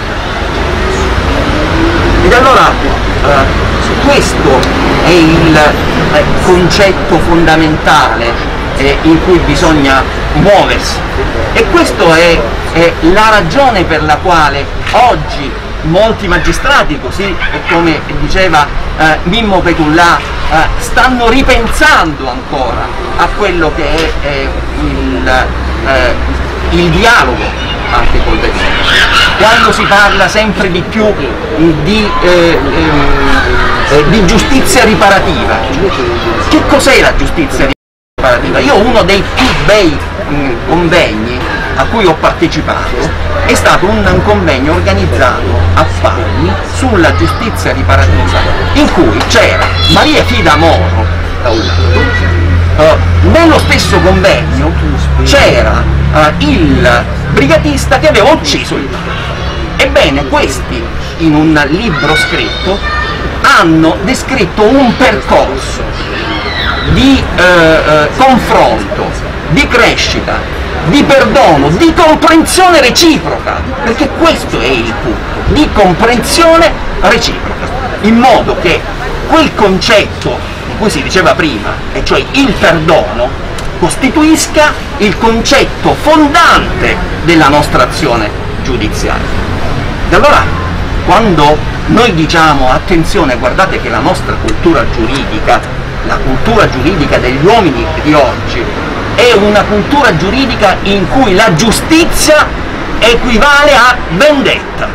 Ed allora eh, questo è il eh, concetto fondamentale eh, in cui bisogna muoversi, e questa è, è la ragione per la quale oggi molti magistrati, così come diceva eh, Mimmo Petullà, eh, stanno ripensando ancora a quello che è eh, il, eh, il dialogo anche col detenuto. Quando si parla sempre di più di, eh, eh, di giustizia riparativa, che cos'è la giustizia riparativa? Io uno dei più bei mh, convegni a cui ho partecipato è stato un convegno organizzato a Farni sulla giustizia riparativa, in cui c'era Maria Fida Moro da un lato, uh, nello stesso convegno c'era uh, il brigatista che aveva ucciso il padre. Ebbene, questi in un libro scritto hanno descritto un percorso di uh, uh, confronto, di crescita, di perdono, di comprensione reciproca, perché questo è il punto, di comprensione reciproca, in modo che quel concetto di cui si diceva prima, e cioè il perdono, costituisca il concetto fondante della nostra azione giudiziaria. E allora, quando noi diciamo attenzione, guardate che la nostra cultura giuridica, la cultura giuridica degli uomini di oggi, è una cultura giuridica in cui la giustizia equivale a vendetta.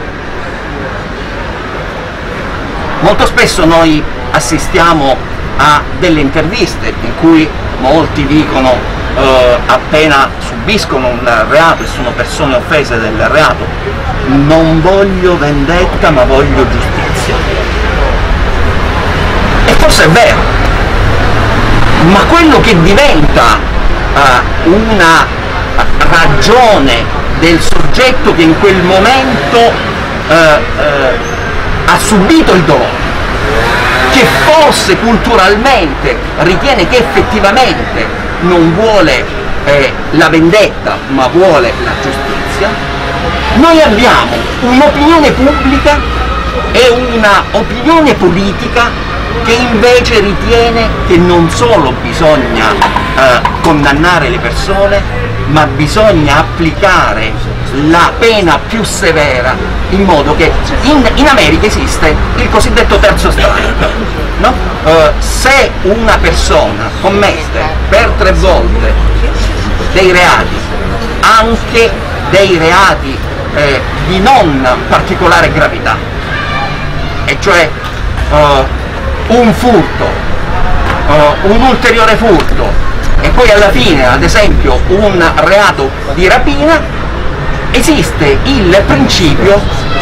Molto spesso noi assistiamo a delle interviste in cui molti dicono eh, appena subiscono un reato e sono persone offese del reato: non voglio vendetta ma voglio giustizia. E forse è vero, ma quello che diventa Uh, una ragione del soggetto che in quel momento uh, uh, ha subito il dolore, che forse culturalmente ritiene che effettivamente non vuole eh, la vendetta ma vuole la giustizia, noi abbiamo un'opinione pubblica e una opinione politica che invece ritiene che non solo bisogna eh, condannare le persone, ma bisogna applicare la pena più severa, in modo che in, in America esiste il cosiddetto terzo strike, no? Eh, se una persona commette per tre volte dei reati, anche dei reati eh, di non particolare gravità, e cioè eh, un furto, uh, un ulteriore furto e poi alla fine, ad esempio, un reato di rapina, esiste il principio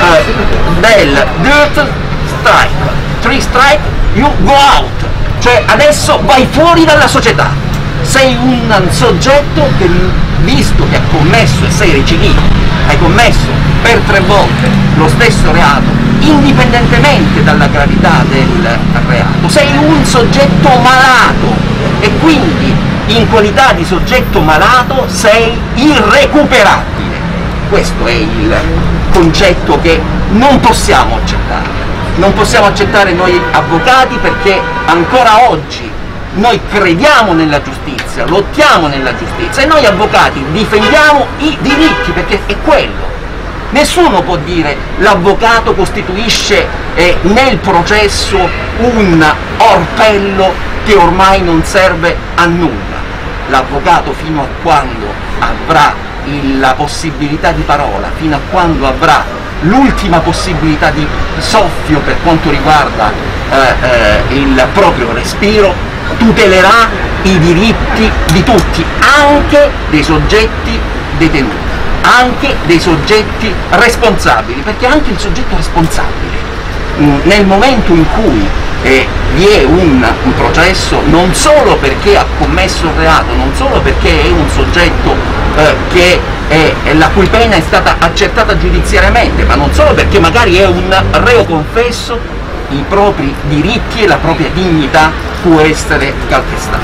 uh, del dirt strike, three strike, you go out, cioè adesso vai fuori dalla società, sei un soggetto che, visto che ha commesso e sei recidivo, hai commesso per tre volte lo stesso reato, indipendentemente dalla gravità del reato, sei un soggetto malato e quindi in qualità di soggetto malato sei irrecuperabile. Questo è il concetto che non possiamo accettare. Non possiamo accettare noi avvocati, perché ancora oggi noi crediamo nella giustizia, lottiamo nella giustizia e noi avvocati difendiamo i diritti, perché è quello. Nessuno può dire l'avvocato costituisce eh, nel processo un orpello che ormai non serve a nulla. L'avvocato, fino a quando avrà il, la possibilità di parola, fino a quando avrà l'ultima possibilità di soffio per quanto riguarda eh, eh, il proprio respiro, tutelerà i diritti di tutti, anche dei soggetti detenuti, anche dei soggetti responsabili, perché anche il soggetto responsabile, mh, nel momento in cui eh, vi è un, un processo, non solo perché ha commesso il reato, non solo perché è un soggetto eh, che è, la cui pena è stata accertata giudiziariamente, ma non solo perché magari è un reo confesso, i propri diritti e la propria dignità può essere calpestata.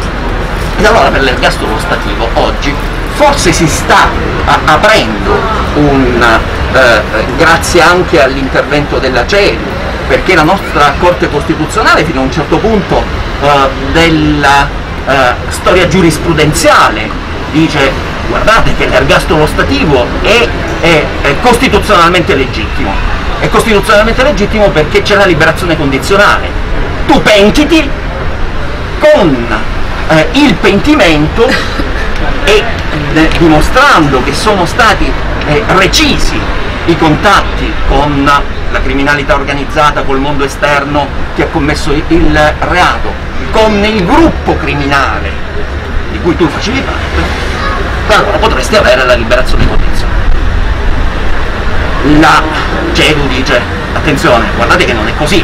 Ed allora per l'ergastolo ostativo oggi forse si sta a, aprendo un, eh, grazie anche all'intervento della C E D U, perché la nostra Corte Costituzionale fino a un certo punto eh, della eh, storia giurisprudenziale dice: guardate che l'ergastolo ostativo è, è, è costituzionalmente legittimo, è costituzionalmente legittimo perché c'è la liberazione condizionale, tu pentiti, con eh, il pentimento e eh, dimostrando che sono stati eh, recisi i contatti con la criminalità organizzata, col mondo esterno che ha commesso il reato, con il gruppo criminale di cui tu facevi parte, allora potresti avere la liberazione condizionale. La C E D U dice: attenzione, guardate che non è così,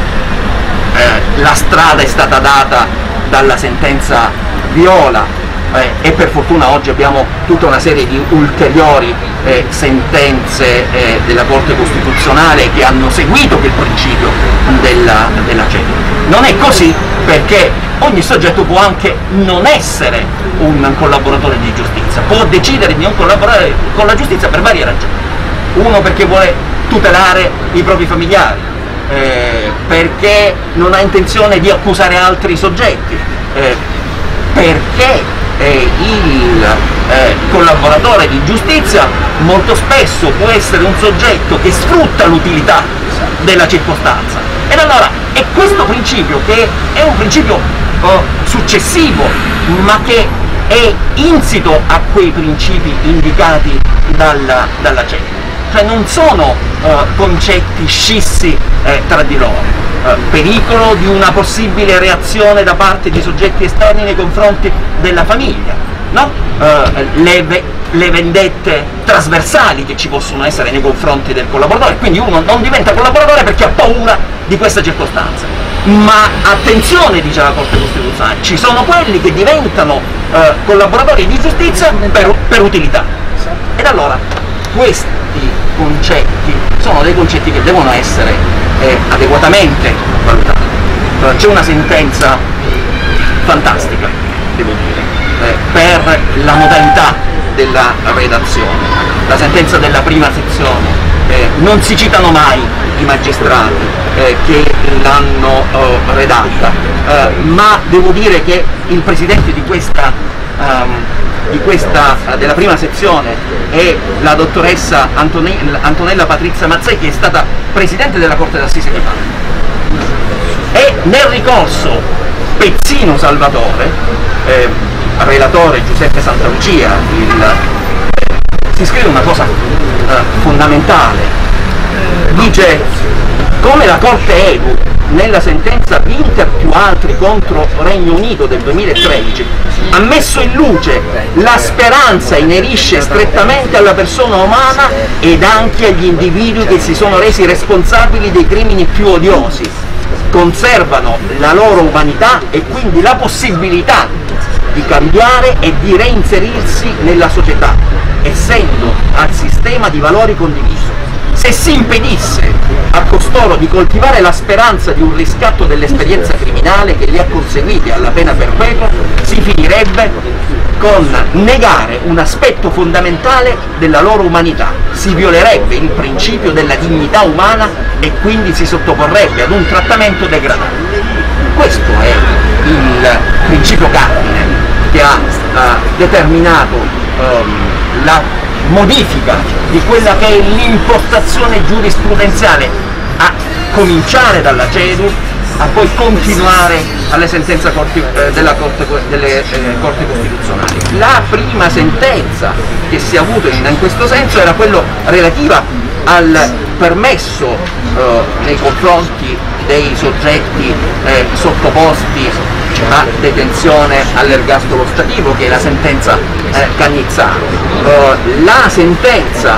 eh, la strada è stata data dalla sentenza Viola, eh, e per fortuna oggi abbiamo tutta una serie di ulteriori eh, sentenze eh, della Corte Costituzionale che hanno seguito quel principio della, della C E D U. Non è così, perché ogni soggetto può anche non essere un collaboratore di giustizia, può decidere di non collaborare con la giustizia per varie ragioni. Uno, perché vuole tutelare i propri familiari, eh, perché non ha intenzione di accusare altri soggetti, eh, perché eh, il eh, collaboratore di giustizia molto spesso può essere un soggetto che sfrutta l'utilità della circostanza. Ed allora è questo principio, che è un principio oh, successivo, ma che è insito a quei principi indicati dalla, dalla C E D U. Cioè non sono uh, concetti scissi eh, tra di loro. Uh, pericolo di una possibile reazione da parte di soggetti esterni nei confronti della famiglia, no? Uh, le, ve le vendette trasversali che ci possono essere nei confronti del collaboratore, quindi uno non diventa collaboratore perché ha paura di questa circostanza. Ma attenzione, dice la Corte Costituzionale, ci sono quelli che diventano uh, collaboratori di giustizia per, per utilità. Ed allora questi concetti sono dei concetti che devono essere eh, adeguatamente valutati. C'è una sentenza fantastica, devo dire, eh, per la modalità della redazione. La sentenza della prima sezione, eh, non si citano mai i magistrati eh, che l'hanno eh, redatta, eh, ma devo dire che il presidente di questa um, di questa, della prima sezione, è la dottoressa Antonella, Antonella Patrizia Mazzei, che è stata presidente della Corte d'Assise di Padova. E nel ricorso Pezzino Salvatore, eh, relatore Giuseppe Santalucia, il, si scrive una cosa eh, fondamentale, dice: come la Corte E D U nella sentenza Winter più altri contro Regno Unito del duemilatredici, ha messo in luce la speranza inerisce strettamente alla persona umana ed anche agli individui che si sono resi responsabili dei crimini più odiosi, conservano la loro umanità e quindi la possibilità di cambiare e di reinserirsi nella società, essendo al sistema di valori condiviso. Se si impedisse a costoro di coltivare la speranza di un riscatto dell'esperienza criminale che li ha conseguiti alla pena perpetua, si finirebbe con negare un aspetto fondamentale della loro umanità, si violerebbe il principio della dignità umana e quindi si sottoporrebbe ad un trattamento degradante. Questo è il principio cardine che ha uh, determinato um, la modifica di quella che è l'impostazione giurisprudenziale, a cominciare dalla CEDU, a poi continuare alle sentenze corti, eh, della corte, delle eh, Corti Costituzionali. La prima sentenza che si è avuta in, in questo senso era quella relativa al permesso eh, nei confronti dei soggetti eh, sottoposti a detenzione all'ergastolo stativo, che è la sentenza eh, Cannizzaro. Uh, la sentenza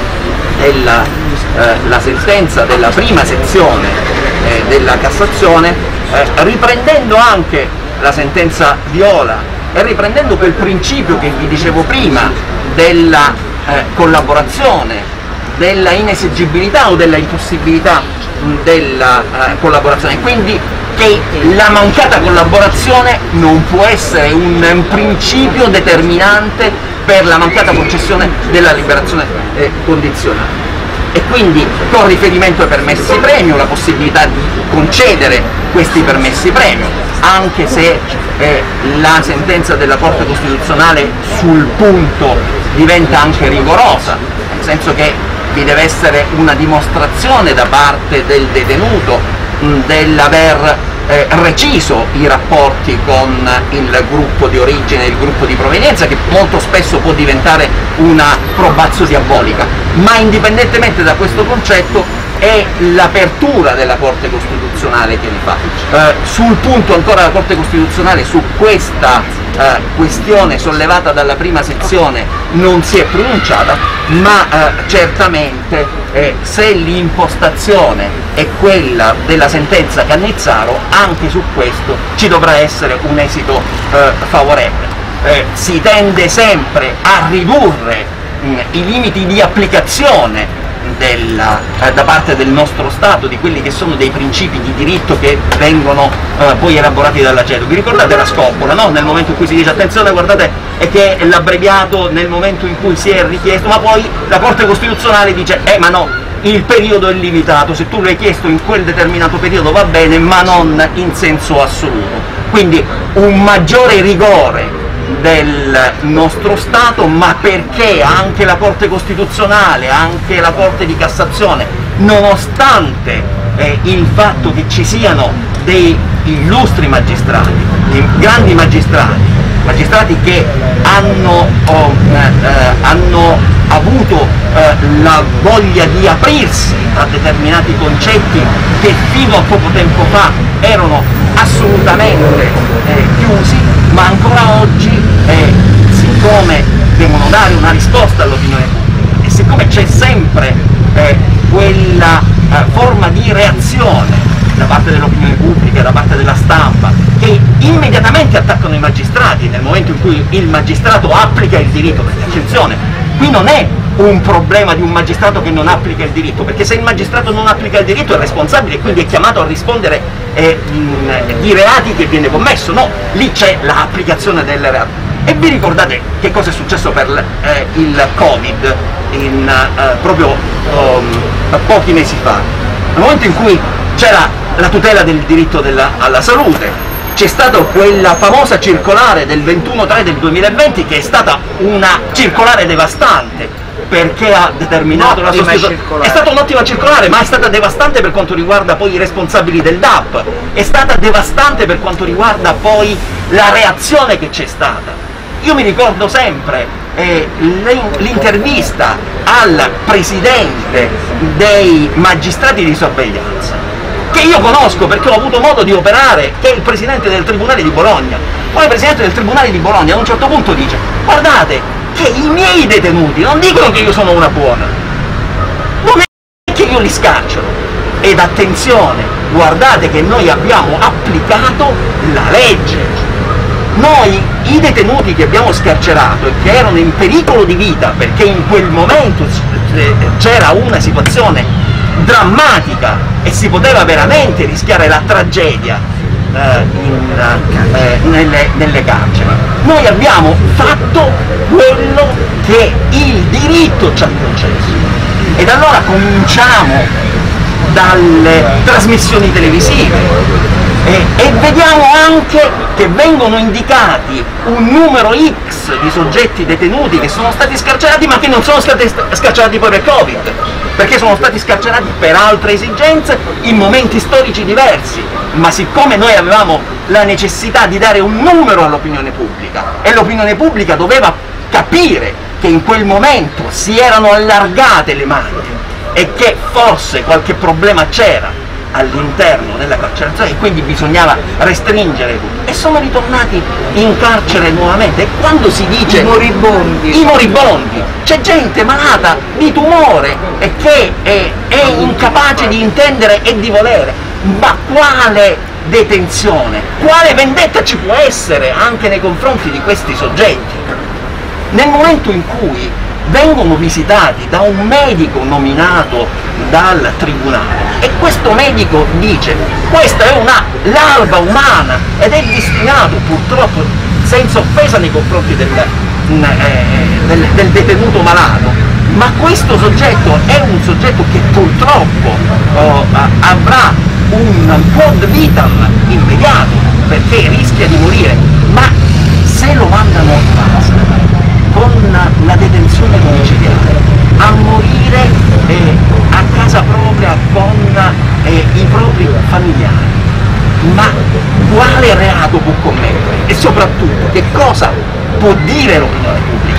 della, eh, la sentenza della prima sezione eh, della Cassazione, eh, riprendendo anche la sentenza Viola e riprendendo quel principio che vi dicevo prima della eh, collaborazione, della inesigibilità o della impossibilità mh, della eh, collaborazione, quindi che la mancata collaborazione non può essere un, un principio determinante per la mancata concessione della liberazione eh, condizionale. E quindi con riferimento ai permessi premio, la possibilità di concedere questi permessi premio, anche se eh, la sentenza della Corte Costituzionale sul punto diventa anche rigorosa, nel senso che vi deve essere una dimostrazione da parte del detenuto dell'aver eh, reciso i rapporti con il gruppo di origine, il gruppo di provenienza, che molto spesso può diventare una probazio diabolica, ma indipendentemente da questo concetto è l'apertura della Corte Costituzionale che ne fa. Eh, sul punto ancora la Corte Costituzionale su questa eh, questione sollevata dalla prima sezione non si è pronunciata, ma eh, certamente eh, se l'impostazione è quella della sentenza Cannizzaro, anche su questo ci dovrà essere un esito eh, favorevole. Eh, si tende sempre a ridurre mh, i limiti di applicazione Della, eh, da parte del nostro Stato di quelli che sono dei principi di diritto che vengono eh, poi elaborati dalla CEDU. Vi ricordate la scopola, no? Nel momento in cui si dice attenzione, guardate, è che l'abbreviato nel momento in cui si è richiesto, ma poi la Corte Costituzionale dice eh ma no, il periodo è limitato, se tu l'hai chiesto in quel determinato periodo va bene, ma non in senso assoluto. Quindi un maggiore rigore del nostro Stato, ma perché anche la Corte Costituzionale, anche la Corte di Cassazione, nonostante eh, il fatto che ci siano dei illustri magistrati, dei grandi magistrati, magistrati che hanno, oh, eh, hanno avuto eh, la voglia di aprirsi a determinati concetti che fino a poco tempo fa erano assolutamente eh, chiusi, ma ancora oggi, eh, siccome devono dare una risposta all'opinione pubblica e siccome c'è sempre eh, quella eh, forma di reazione da parte dell'opinione pubblica, da parte della stampa, che immediatamente attaccano i magistrati nel momento in cui il magistrato applica il diritto, perché attenzione, qui non è un problema di un magistrato che non applica il diritto, perché se il magistrato non applica il diritto è responsabile e quindi è chiamato a rispondere eh, mh, di reati che viene commesso, no, lì c'è l'applicazione del reato. E vi ricordate che cosa è successo per eh, il Covid in, eh, proprio um, pochi mesi fa, nel momento in cui c'era la tutela del diritto della, alla salute, c'è stata quella famosa circolare del ventuno tre del duemilaventi che è stata una circolare devastante, perché ha determinato la sostituzione. È stata un'ottima circolare, ma è stata devastante per quanto riguarda poi i responsabili del D A P, è stata devastante per quanto riguarda poi la reazione che c'è stata. Io mi ricordo sempre eh, l'intervista al presidente dei magistrati di sorveglianza, che io conosco perché ho avuto modo di operare, che è il presidente del Tribunale di Bologna. Poi il presidente del Tribunale di Bologna a un certo punto dice: guardate che i miei detenuti non dicono che io sono una buona, non è che io li scarcero. Ed attenzione, guardate che noi abbiamo applicato la legge. Noi, i detenuti che abbiamo scarcerato e che erano in pericolo di vita, perché in quel momento c'era una situazione drammatica e si poteva veramente rischiare la tragedia eh, in, eh, nelle, nelle carceri, noi abbiamo fatto quello che il diritto ci ha concesso. Ed allora cominciamo dalle trasmissioni televisive e, e vediamo anche che vengono indicati un numero X di soggetti detenuti che sono stati scarcerati, ma che non sono stati scarcerati poi per Covid, perché sono stati scarcerati per altre esigenze in momenti storici diversi. Ma siccome noi avevamo la necessità di dare un numero all'opinione pubblica e l'opinione pubblica doveva capire che in quel momento si erano allargate le maglie e che forse qualche problema c'era all'interno della carcerazione e quindi bisognava restringere tutto, e sono ritornati in carcere nuovamente. E quando si dice i moribondi, i moribondi, c'è gente malata di tumore e che è, è incapace di intendere e di volere. Ma quale detenzione, quale vendetta ci può essere anche nei confronti di questi soggetti? Nel momento in cui vengono visitati da un medico nominato dal tribunale e questo medico dice: questa è una larva umana ed è destinato, purtroppo, senza offesa nei confronti del, eh, del, del detenuto malato, ma questo soggetto è un soggetto che purtroppo oh, avrà un quod vitam immediato perché rischia di morire, ma se lo mandano a casa con la detenzione domiciliare, a morire eh, a casa propria con eh, i propri familiari, ma quale reato può commettere? E soprattutto che cosa può dire l'opinione pubblica?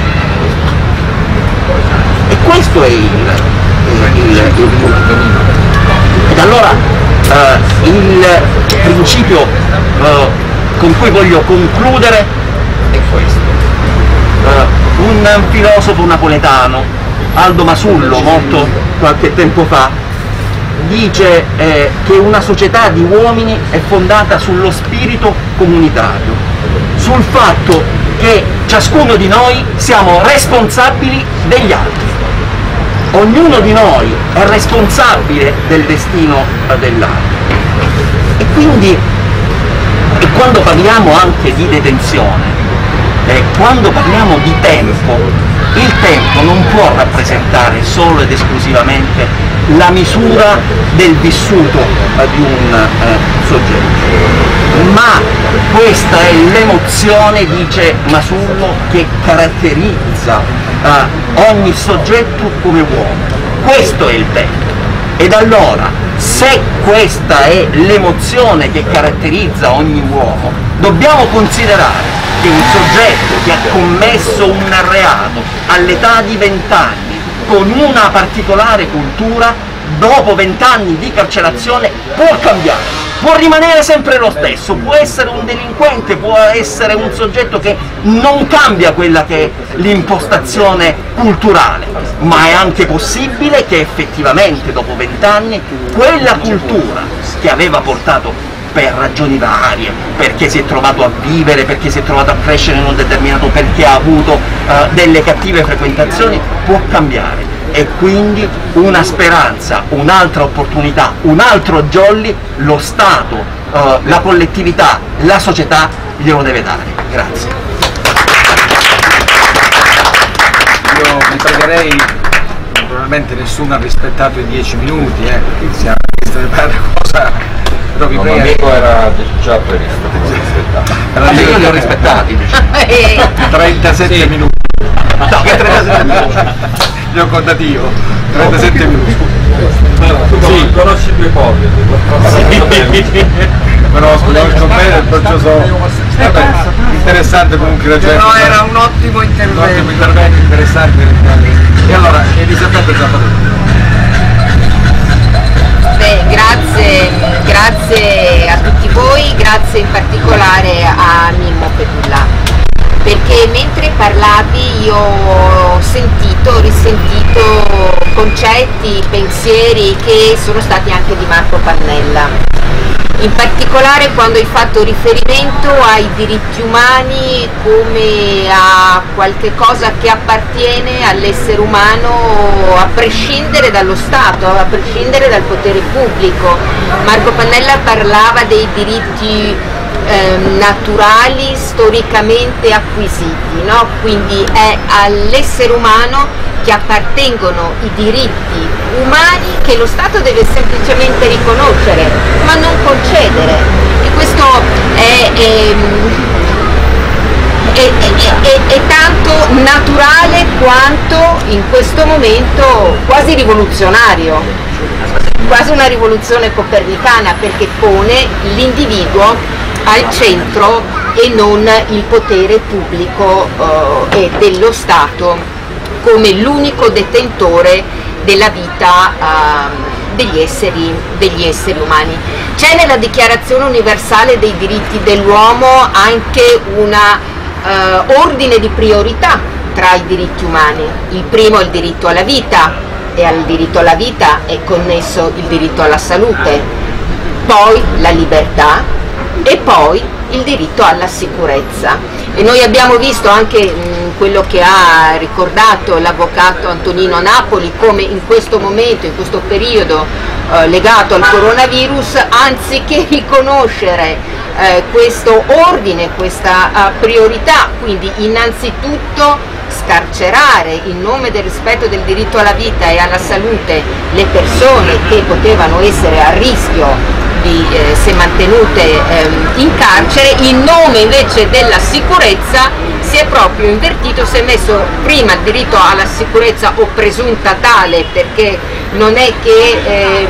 E questo è il, il, il, il punto. Ed allora eh, il principio eh, con cui voglio concludere è questo. Uh, un filosofo napoletano, Aldo Masullo, morto qualche tempo fa, dice eh, che una società di uomini è fondata sullo spirito comunitario, sul fatto che ciascuno di noi siamo responsabili degli altri, ognuno di noi è responsabile del destino dell'altro. E quindi, e quando parliamo anche di detenzione, Eh, quando parliamo di tempo, il tempo non può rappresentare solo ed esclusivamente la misura del vissuto eh, di un eh, soggetto, ma questa è l'emozione, dice Masullo, che caratterizza eh, ogni soggetto come uomo. Questo è il tempo. Ed allora, se questa è l'emozione che caratterizza ogni uomo, dobbiamo considerare che un soggetto che ha commesso un reato all'età di vent'anni con una particolare cultura, dopo vent'anni di carcerazione può cambiare, può rimanere sempre lo stesso, può essere un delinquente, può essere un soggetto che non cambia quella che è l'impostazione culturale, ma è anche possibile che effettivamente dopo vent'anni quella cultura che aveva portato per ragioni varie, perché si è trovato a vivere, perché si è trovato a crescere in un determinato, perché ha avuto uh, delle cattive frequentazioni, può cambiare, e quindi una speranza, un'altra opportunità, un altro jolly, lo Stato, uh, la collettività, la società glielo deve dare. Grazie. Io vi pregherei, naturalmente nessuno ha rispettato i dieci minuti, eh, siamo per cosa. No, l'amico era già previsto, Ma io li ho rispettati, trentasette sì. minuti. No, che trentasette minuti? Li ho contati io, trentasette minuti. Tu sì. Conosci due copie? Però conosco bene, perciò so. Vabbè, interessante comunque la gente. No, era un ottimo intervento. Un ottimo intervento, interessante. E allora, Elisabetta Zapparuto. Beh, grazie, grazie grazie in particolare a Mimmo Pedulla, perché mentre parlavi io ho sentito, ho risentito concetti, pensieri che sono stati anche di Marco Pannella. In particolare quando hai fatto riferimento ai diritti umani come a qualche cosa che appartiene all'essere umano a prescindere dallo Stato, a prescindere dal potere pubblico. Marco Pannella parlava dei diritti eh, naturali storicamente acquisiti, no? Quindi è all'essere umano che appartengono i diritti umani che lo Stato deve semplicemente riconoscere, ma non concedere. E questo è, è, è, è, è tanto naturale quanto in questo momento quasi rivoluzionario, quasi una rivoluzione copernicana, perché pone l'individuo al centro e non il potere pubblico eh, e dello Stato come l'unico detentore della vita uh, degli, esseri, degli esseri umani. C'è nella Dichiarazione universale dei diritti dell'uomo anche un uh, ordine di priorità tra i diritti umani. Il primo è il diritto alla vita, e al diritto alla vita è connesso il diritto alla salute, poi la libertà e poi il diritto alla sicurezza. E noi abbiamo visto anche mh, quello che ha ricordato l'avvocato Antonino Napoli, come in questo momento, in questo periodo eh, legato al coronavirus, anziché riconoscere eh, questo ordine, questa uh, priorità, quindi innanzitutto scarcerare in nome del rispetto del diritto alla vita e alla salute le persone che potevano essere a rischio di, eh, se mantenute ehm, in carcere, in nome invece della sicurezza si è proprio invertito, si è messo prima il diritto alla sicurezza o presunta tale, perché non è che ehm,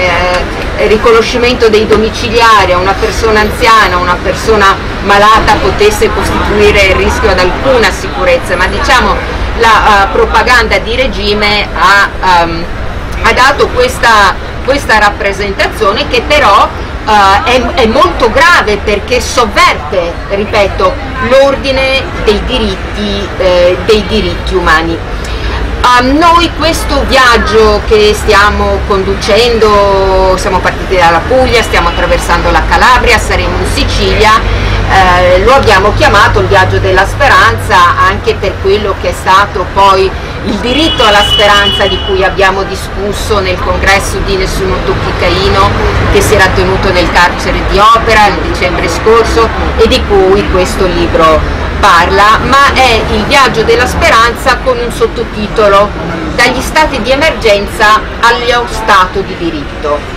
eh, riconoscimento dei domiciliari a una persona anziana, una persona malata potesse costituire il rischio ad alcuna sicurezza, ma diciamo la uh, propaganda di regime ha, um, ha dato questa, questa rappresentazione che però uh, è, è molto grave, perché sovverte, ripeto, l'ordine dei diritti, eh, dei diritti umani. A noi questo viaggio che stiamo conducendo, siamo partiti dalla Puglia, stiamo attraversando la Calabria, saremo in Sicilia, eh, lo abbiamo chiamato il viaggio della speranza, anche per quello che è stato poi il diritto alla speranza di cui abbiamo discusso nel congresso di Nessuno Tocchi Caino, che si era tenuto nel carcere di Opera nel dicembre scorso e di cui questo libro parla, ma è il viaggio della speranza con un sottotitolo: dagli stati di emergenza allo stato di diritto.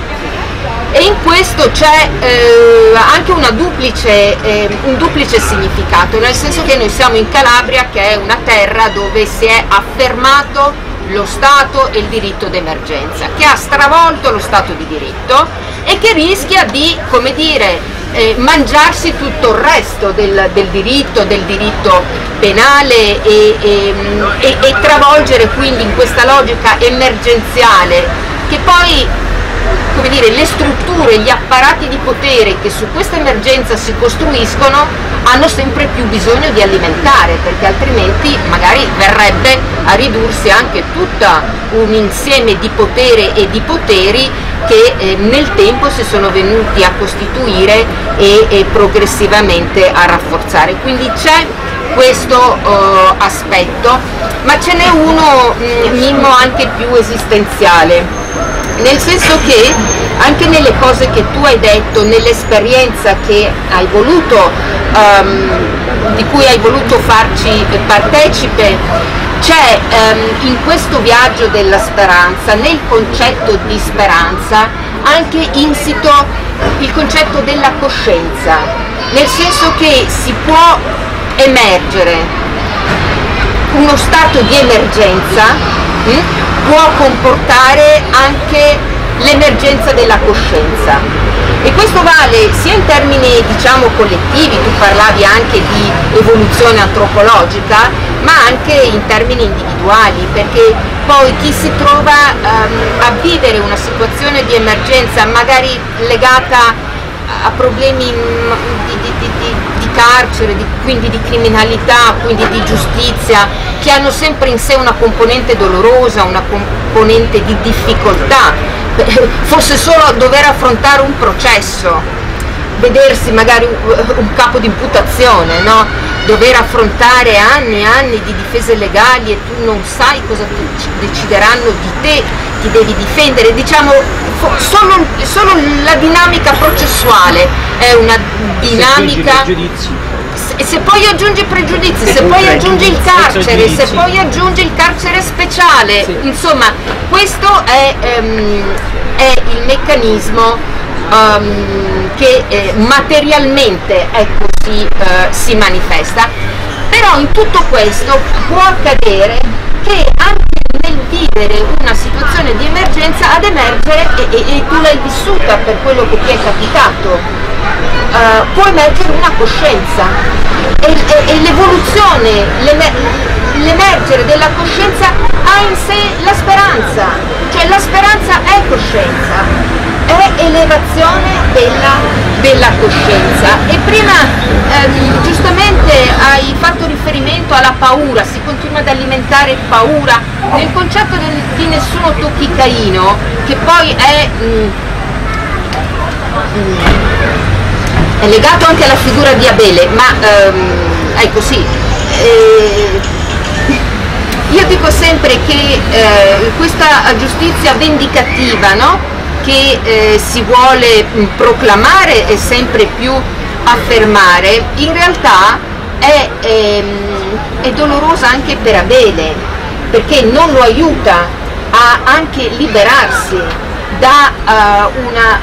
E in questo c'è eh, anche una duplice, eh, un duplice significato, nel senso che noi siamo in Calabria, che è una terra dove si è affermato lo Stato e il diritto d'emergenza, che ha stravolto lo Stato di diritto e che rischia di, come dire, eh, mangiarsi tutto il resto del, del diritto, del diritto penale e, e, e, e travolgere quindi in questa logica emergenziale che poi, come dire, le strutture, gli apparati di potere che su questa emergenza si costruiscono hanno sempre più bisogno di alimentare, perché altrimenti magari verrebbe a ridursi anche tutto un insieme di potere e di poteri che eh, nel tempo si sono venuti a costituire e, e progressivamente a rafforzare. Quindi c'è questo uh, aspetto, ma ce n'è uno, mh, Mimmo, anche più esistenziale, nel senso che anche nelle cose che tu hai detto, nell'esperienza che hai voluto, um, di cui hai voluto farci partecipe, c'è um, in questo viaggio della speranza, nel concetto di speranza, anche insito il concetto della coscienza, nel senso che si può emergere uno stato di emergenza, hm, può comportare anche l'emergenza della coscienza, e questo vale sia in termini, diciamo, collettivi, tu parlavi anche di evoluzione antropologica, ma anche in termini individuali, perché poi chi si trova um, a vivere una situazione di emergenza magari legata a problemi di, di, di, di, di carcere, di, quindi di criminalità, quindi di giustizia, che hanno sempre in sé una componente dolorosa, una componente di difficoltà, forse solo dover affrontare un processo, vedersi magari un capo di imputazione, no? Dover affrontare anni e anni di difese legali e tu non sai cosa decideranno di te, ti devi difendere, diciamo solo, solo la dinamica processuale è una dinamica, se, se poi aggiungi pregiudizi, se poi aggiungi il carcere, se poi aggiungi il carcere speciale, sì. Insomma questo è, um, è il meccanismo Um, che eh, materialmente ecco, si, uh, si manifesta, però in tutto questo può accadere che anche nel vivere una situazione di emergenza ad emergere, e, e, e tu l'hai vissuta per quello che ti è capitato, uh, può emergere una coscienza e, e, e l'evoluzione, l'emergere della coscienza ha in sé la speranza, cioè la speranza è coscienza, è elevazione della, della coscienza. E prima ehm, giustamente hai fatto riferimento alla paura, si continua ad alimentare paura nel concetto del, di nessuno tocchi Caino, che poi è, mh, è legato anche alla figura di Abele, ma ehm, ecco sì, eh, io dico sempre che eh, questa giustizia vendicativa, no? che eh, si vuole mh, proclamare e sempre più affermare, in realtà è, ehm, è dolorosa anche per Abele, perché non lo aiuta a anche liberarsi da uh, una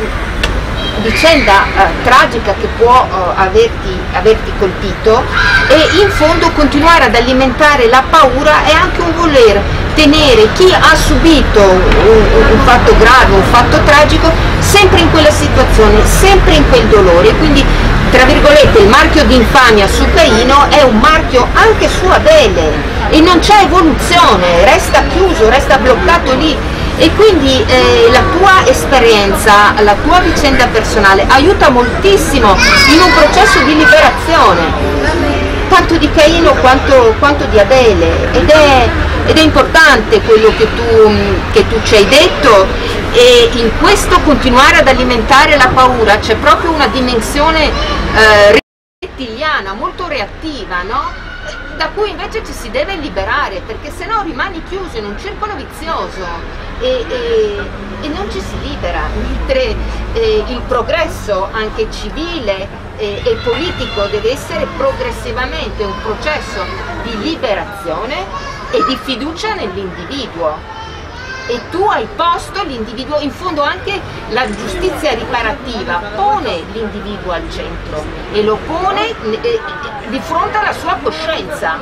mh, vicenda uh, tragica che può uh, averti, averti colpito, e in fondo continuare ad alimentare la paura è anche un voler tenere chi ha subito un, un fatto grave, un fatto tragico, sempre in quella situazione, sempre in quel dolore. Quindi, tra virgolette, il marchio di infamia su Caino è un marchio anche su Abele e non c'è evoluzione, resta chiuso, resta bloccato lì. E quindi eh, la tua esperienza, la tua vicenda personale aiuta moltissimo in un processo di liberazione, tanto di Caino quanto, quanto di Abele, ed è, ed è importante quello che tu, che tu ci hai detto, e in questo continuare ad alimentare la paura c'è proprio una dimensione eh, rettiliana, molto reattiva, no? Da cui invece ci si deve liberare, perché sennò rimani chiuso in un circolo vizioso e, e, e non ci si libera, mentre eh, il progresso anche civile e, e politico deve essere progressivamente un processo di liberazione e di fiducia nell'individuo. E tu hai posto l'individuo, in fondo anche la giustizia riparativa pone l'individuo al centro e lo pone eh, di fronte alla sua coscienza.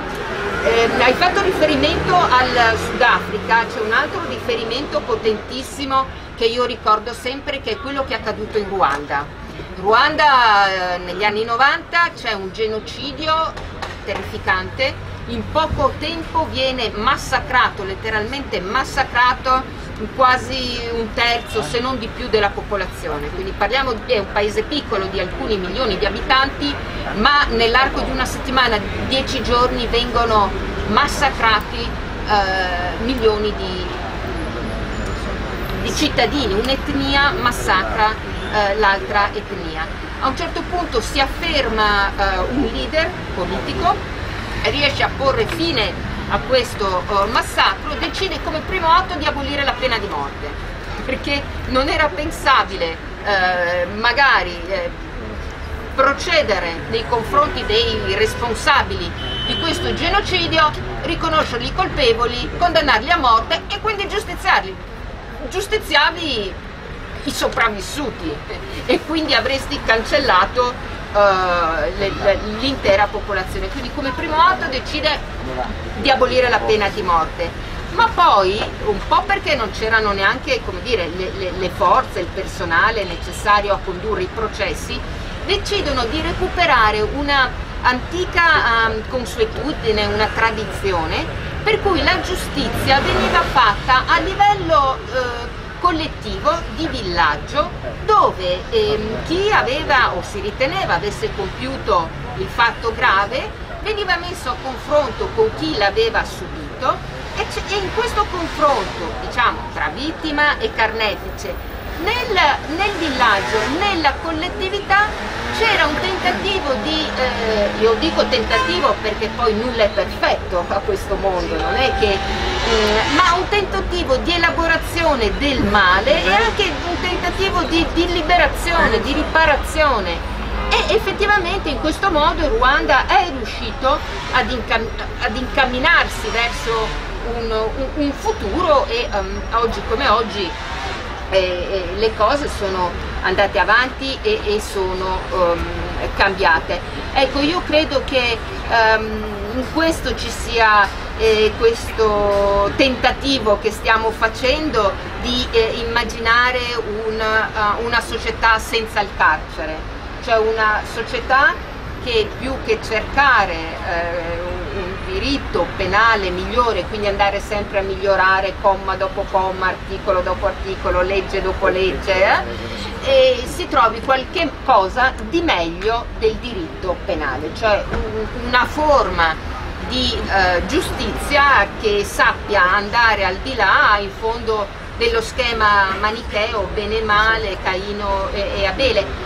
Eh, hai fatto riferimento al Sudafrica, c'è un altro riferimento potentissimo che io ricordo sempre, che è quello che è accaduto in Ruanda. In Ruanda eh, negli anni novanta c'è un genocidio terrificante. In poco tempo viene massacrato, letteralmente massacrato, quasi un terzo, se non di più, della popolazione. Quindi parliamo di un paese piccolo di alcuni milioni di abitanti, ma nell'arco di una settimana, dieci giorni, vengono massacrati eh, milioni di, di cittadini. Un'etnia massacra eh, l'altra etnia. A un certo punto si afferma eh, un leader politico, riesce a porre fine a questo uh, massacro, decide come primo atto di abolire la pena di morte, perché non era pensabile eh, magari eh, procedere nei confronti dei responsabili di questo genocidio, riconoscerli colpevoli, condannarli a morte e quindi giustiziarli. Giustiziavi i sopravvissuti e quindi avresti cancellato Uh, l'intera popolazione. Quindi come primo atto decide di abolire la pena di morte, ma poi, un po' perché non c'erano neanche, come dire, le, le, le forze, il personale necessario a condurre i processi, decidono di recuperare una antica um, consuetudine, una tradizione, per cui la giustizia veniva fatta a livello uh, collettivo di villaggio dove ehm, chi aveva o si riteneva avesse compiuto il fatto grave veniva messo a confronto con chi l'aveva subito e, e in questo confronto, diciamo, tra vittima e carnefice nel, nel villaggio, nella collettività c'era un tentativo di, eh, io dico tentativo perché poi nulla è perfetto a questo mondo, non è che, eh, ma un tentativo di elaborazione del male e anche un tentativo di, di liberazione, di riparazione. E effettivamente in questo modo il Ruanda è riuscito ad, incam ad incamminarsi verso un, un, un futuro e um, oggi come oggi eh, eh, le cose sono andate avanti e, e sono um, cambiate. Ecco, io credo che um, in questo ci sia eh, questo tentativo che stiamo facendo di eh, immaginare una, uh, una società senza il carcere, cioè una società che più che cercare eh, un diritto penale migliore, quindi andare sempre a migliorare comma dopo comma, articolo dopo articolo, legge dopo legge, eh, e si trovi qualche cosa di meglio del diritto penale, cioè un, una forma di eh, giustizia che sappia andare al di là, in fondo, dello schema manicheo, bene e male, Caino e, e Abele.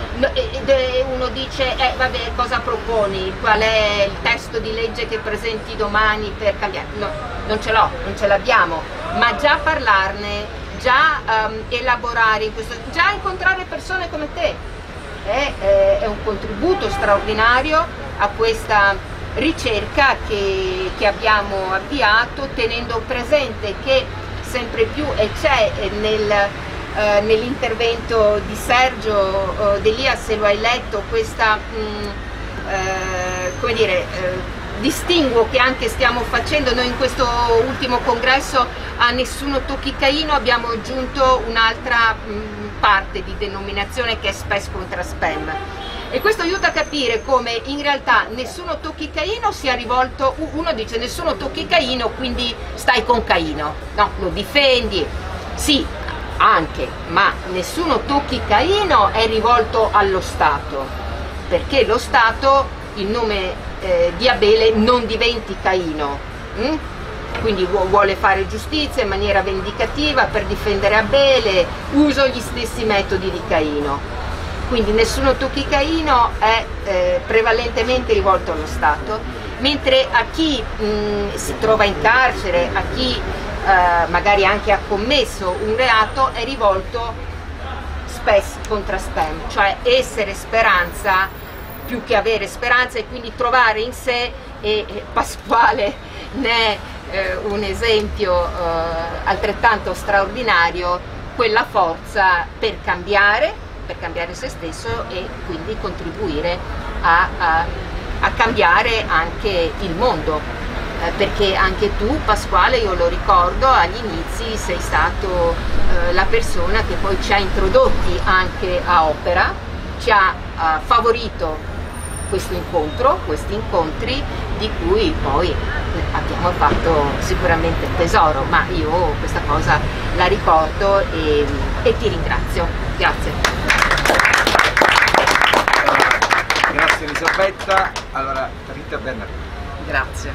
E uno dice, eh, vabbè, cosa proponi? Qual è il testo di legge che presenti domani per cambiare? No, non ce l'ho, non ce l'abbiamo, ma già parlarne, già um, elaborare, in questo, già incontrare persone come te è, è, è un contributo straordinario a questa ricerca che, che abbiamo avviato, tenendo presente che sempre più, e c'è nel, eh, nell'intervento di Sergio eh, D'Elia, se lo hai letto, questa mh, eh, come dire, eh, distinguo che anche stiamo facendo noi in questo ultimo congresso. A Nessuno Tocchi Caino abbiamo aggiunto un'altra parte di denominazione che è Spes contra Spem. E questo aiuta a capire come in realtà Nessuno Tocchi Caino sia rivolto, uno dice nessuno tocchi Caino, quindi stai con Caino, no, lo difendi, sì, anche, ma Nessuno Tocchi Caino è rivolto allo Stato, perché lo Stato, in nome eh, di Abele, non diventi Caino, hm? Quindi vuole fare giustizia in maniera vendicativa per difendere Abele, uso gli stessi metodi di Caino. Quindi Nessuno Tocchi Caino è eh, prevalentemente rivolto allo Stato, mentre a chi mh, si trova in carcere, a chi eh, magari anche ha commesso un reato, è rivolto Spes contra Spem, cioè essere speranza più che avere speranza, e quindi trovare in sé, e, e Pasquale ne è eh, un esempio eh, altrettanto straordinario, quella forza per cambiare, per cambiare se stesso e quindi contribuire a, a, a cambiare anche il mondo, eh, perché anche tu, Pasquale, io lo ricordo, agli inizi sei stato eh, la persona che poi ci ha introdotti anche a Opera, ci ha eh, favorito questo incontro, questi incontri di cui poi abbiamo fatto sicuramente tesoro, ma io questa cosa la ricordo e, e ti ringrazio. Grazie. Grazie Elisabetta. Allora, Rita Bernardini. Grazie.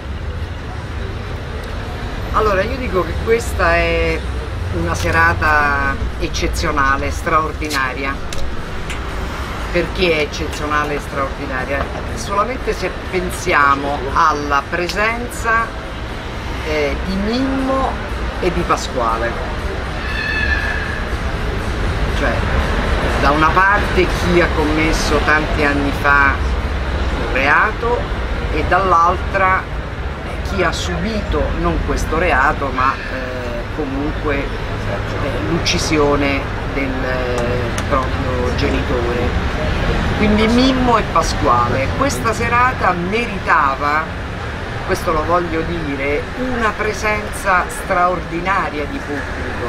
Allora, io dico che questa è una serata eccezionale, straordinaria. Perché è eccezionale e straordinaria? Solamente se pensiamo alla presenza eh, di Mimmo e di Pasquale. Cioè, da una parte chi ha commesso tanti anni fa un reato e dall'altra chi ha subito non questo reato ma eh, comunque eh, l'uccisione del eh, proprio genitore. Quindi Mimmo e Pasquale. Questa serata meritava, questo lo voglio dire, una presenza straordinaria di pubblico,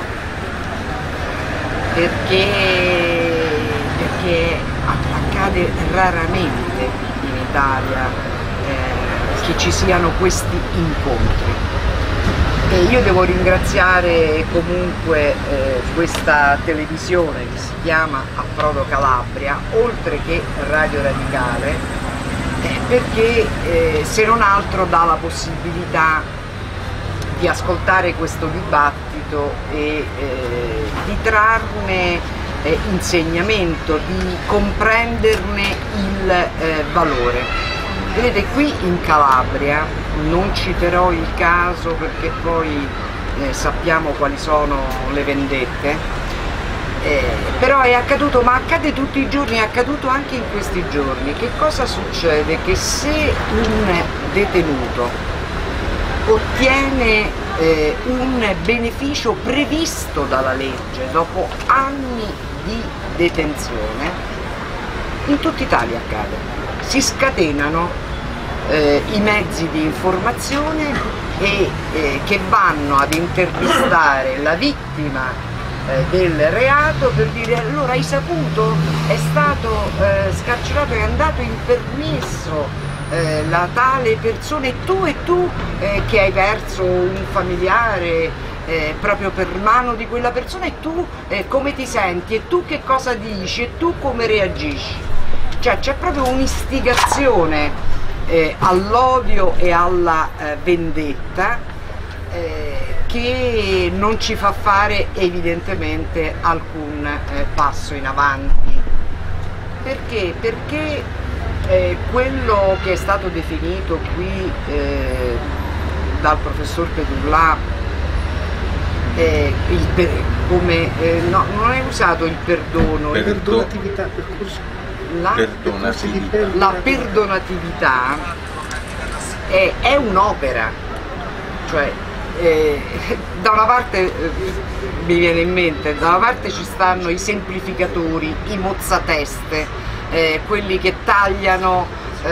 perché, perché accade raramente in Italia eh, che ci siano questi incontri. E io devo ringraziare comunque eh, questa televisione che si chiama Approdo Calabria, oltre che Radio Radicale, eh, perché eh, se non altro dà la possibilità di ascoltare questo dibattito e eh, di trarne eh, insegnamento, di comprenderne il eh, valore. Vedete, qui in Calabria, non citerò il caso perché poi eh, sappiamo quali sono le vendette, eh, però è accaduto, ma accade tutti i giorni, è accaduto anche in questi giorni. Che cosa succede? Che se un detenuto ottiene eh, un beneficio previsto dalla legge dopo anni di detenzione, in tutta Italia accade, si scatenano eh, i mezzi di informazione e, eh, che vanno ad intervistare la vittima eh, del reato per dire: allora hai saputo, è stato eh, scarcerato, è andato in permesso eh, la tale persona, e tu e tu eh, che hai perso un familiare eh, proprio per mano di quella persona, e tu eh, come ti senti, e tu che cosa dici, e tu come reagisci. Cioè c'è proprio un'istigazione eh, all'odio e alla eh, vendetta eh, che non ci fa fare evidentemente alcun eh, passo in avanti. Perché? Perché eh, quello che è stato definito qui eh, dal professor Pedulla, eh, il per, come eh, no, non è usato il perdono, Perdonatività, percorso. La, la perdonatività è, è un'opera, cioè eh, da una parte eh, mi viene in mente, da una parte ci stanno i semplificatori, i mozzateste, eh, quelli che tagliano,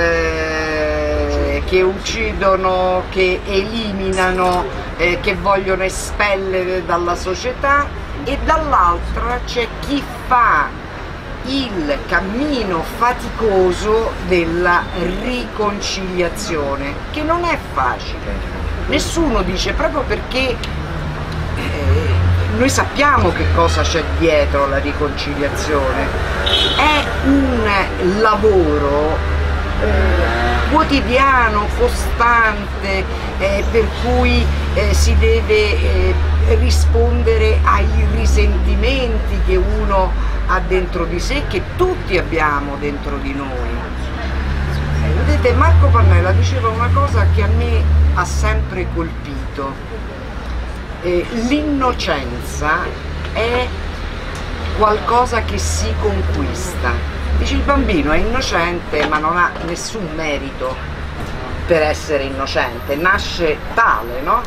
eh, che uccidono, che eliminano, eh, che vogliono espellere dalla società, e dall'altra c'è chi fa il cammino faticoso della riconciliazione, che non è facile. Nessuno dice, proprio perché eh, noi sappiamo che cosa c'è dietro la riconciliazione. È un lavoro eh, quotidiano, costante, eh, per cui eh, si deve eh, rispondere ai risentimenti che uno ha dentro di sé, che tutti abbiamo dentro di noi. Vedete, Marco Pannella diceva una cosa che a me ha sempre colpito: eh, l'innocenza è qualcosa che si conquista. Dice, il bambino è innocente ma non ha nessun merito per essere innocente, nasce tale, no?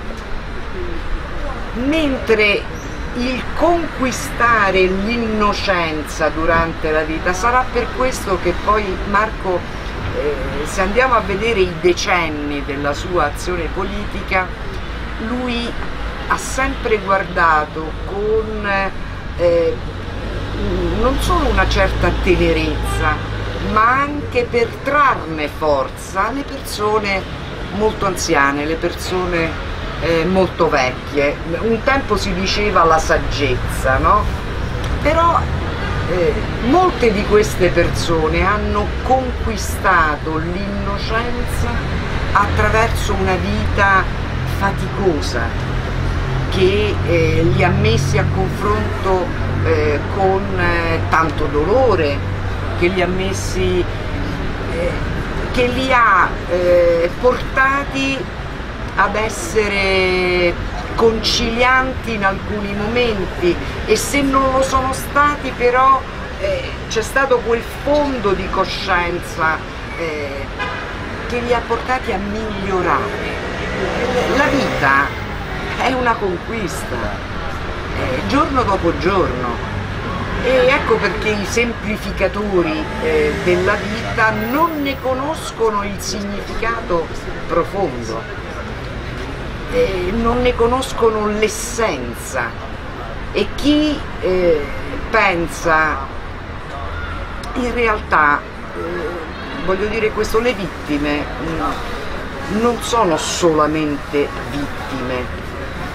Mentre il conquistare l'innocenza durante la vita, sarà per questo che poi Marco, eh, se andiamo a vedere i decenni della sua azione politica, lui ha sempre guardato con eh, non solo una certa tenerezza, ma anche per trarne forza le persone molto anziane, le persone Eh, molto vecchie. Un tempo si diceva la saggezza, no? Però eh, molte di queste persone hanno conquistato l'innocenza attraverso una vita faticosa che eh, li ha messi a confronto eh, con eh, tanto dolore, che li ha messi eh, che li ha eh, portati ad essere concilianti in alcuni momenti, e se non lo sono stati però eh, c'è stato quel fondo di coscienza eh, che li ha portati a migliorare. La vita è una conquista, eh, giorno dopo giorno, e ecco perché i semplificatori eh, della vita non ne conoscono il significato profondo. Eh, non ne conoscono l'essenza, e chi eh, pensa, in realtà, eh, voglio dire questo, le vittime mh, non sono solamente vittime,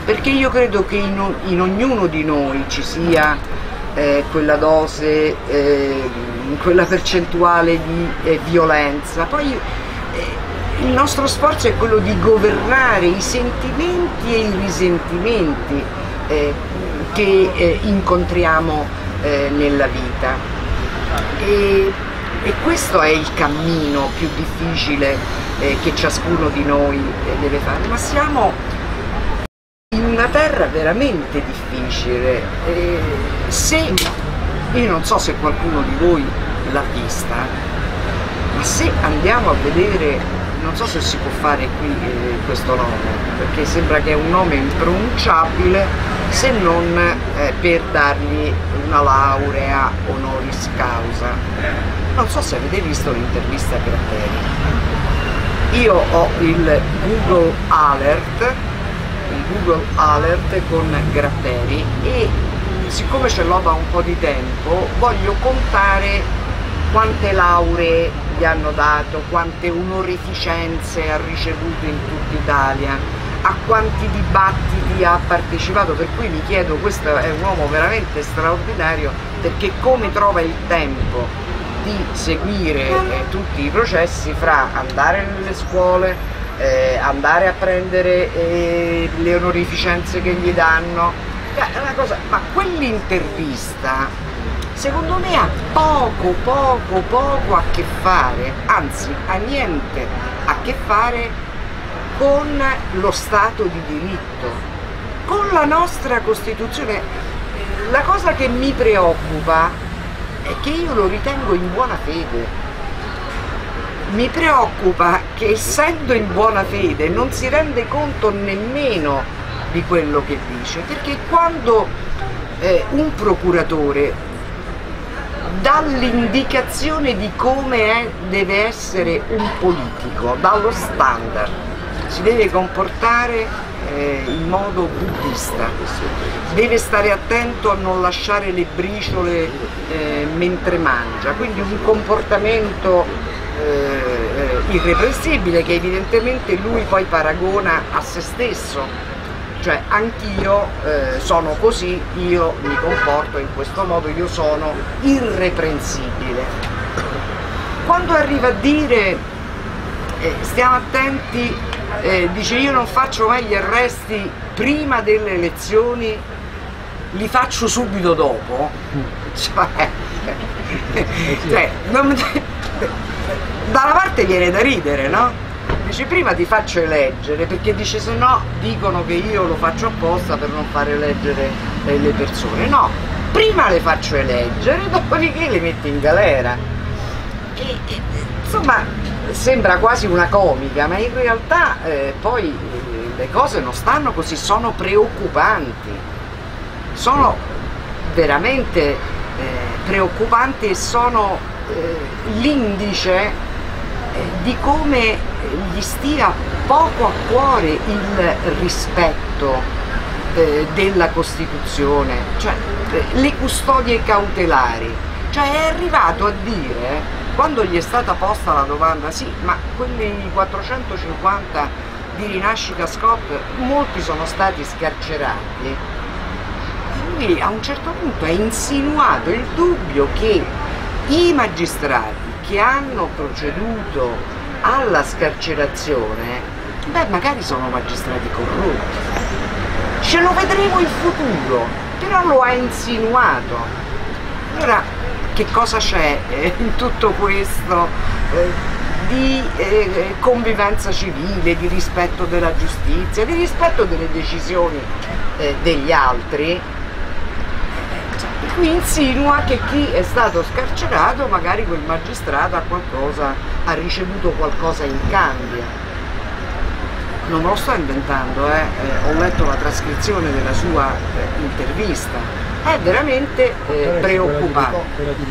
perché io credo che in, in ognuno di noi ci sia eh, quella dose, eh, quella percentuale di eh, violenza. Poi eh, il nostro sforzo è quello di governare i sentimenti e i risentimenti eh, che eh, incontriamo eh, nella vita. E, e questo è il cammino più difficile eh, che ciascuno di noi eh, deve fare, ma siamo in una terra veramente difficile. Eh, se, io non so se qualcuno di voi l'ha vista, ma se andiamo a vedere, non so se si può fare qui eh, questo nome, perché sembra che è un nome impronunciabile, se non eh, per dargli una laurea honoris causa. Non so se avete visto l'intervista a Gratteri. Io ho il Google Alert, il Google Alert con Gratteri, e siccome ce l'ho da un po' di tempo voglio contare quante lauree gli hanno dato, quante onorificenze ha ricevuto in tutta Italia, a quanti dibattiti ha partecipato, per cui mi chiedo, questo è un uomo veramente straordinario, perché come trova il tempo di seguire eh, tutti i processi fra andare nelle scuole, eh, andare a prendere eh, le onorificenze che gli danno, è una cosa, ma quell'intervista secondo me ha poco, poco, poco a che fare, anzi ha niente a che fare con lo Stato di diritto, con la nostra Costituzione. La cosa che mi preoccupa è che io lo ritengo in buona fede. Mi preoccupa che, essendo in buona fede, non si rende conto nemmeno di quello che dice, perché quando eh, un procuratore dà l'indicazione di come è, deve essere un politico, dallo standard, si deve comportare eh, in modo buddista, deve stare attento a non lasciare le briciole eh, mentre mangia, quindi un comportamento eh, irreprensibile che evidentemente lui poi paragona a se stesso, cioè anch'io eh, sono così, io mi comporto in questo modo, io sono irreprensibile. Quando arriva a dire eh, stiamo attenti, eh, dice io non faccio mai gli arresti prima delle elezioni, li faccio subito dopo, cioè, cioè non, dalla parte viene da ridere, no? Dice prima ti faccio eleggere, perché dice se no dicono che io lo faccio apposta per non fare eleggere eh, le persone. No, prima le faccio eleggere, dopodiché le metti in galera. E, e, insomma, sembra quasi una comica, ma in realtà eh, poi eh, le cose non stanno così, sono preoccupanti, sono veramente eh, preoccupanti e sono eh, l'indice di come gli stia poco a cuore il rispetto eh, della Costituzione, cioè eh, le custodie cautelari, cioè è arrivato a dire, quando gli è stata posta la domanda, sì, ma quelli quattrocentocinquanta di Rinascita Scott, molti sono stati scarcerati, lui a un certo punto ha insinuato il dubbio che i magistrati che hanno proceduto alla scarcerazione, beh, magari sono magistrati corrotti. Ce lo vedremo in futuro, però lo ha insinuato. Allora, che cosa c'è eh, in tutto questo eh, di eh, convivenza civile, di rispetto della giustizia, di rispetto delle decisioni eh, degli altri? Qui insinua che chi è stato scarcerato, magari quel magistrato ha qualcosa, ha ricevuto qualcosa in cambio. Non me lo sto inventando, eh? Eh, ho letto la trascrizione della sua eh, intervista, è veramente eh, preoccupante.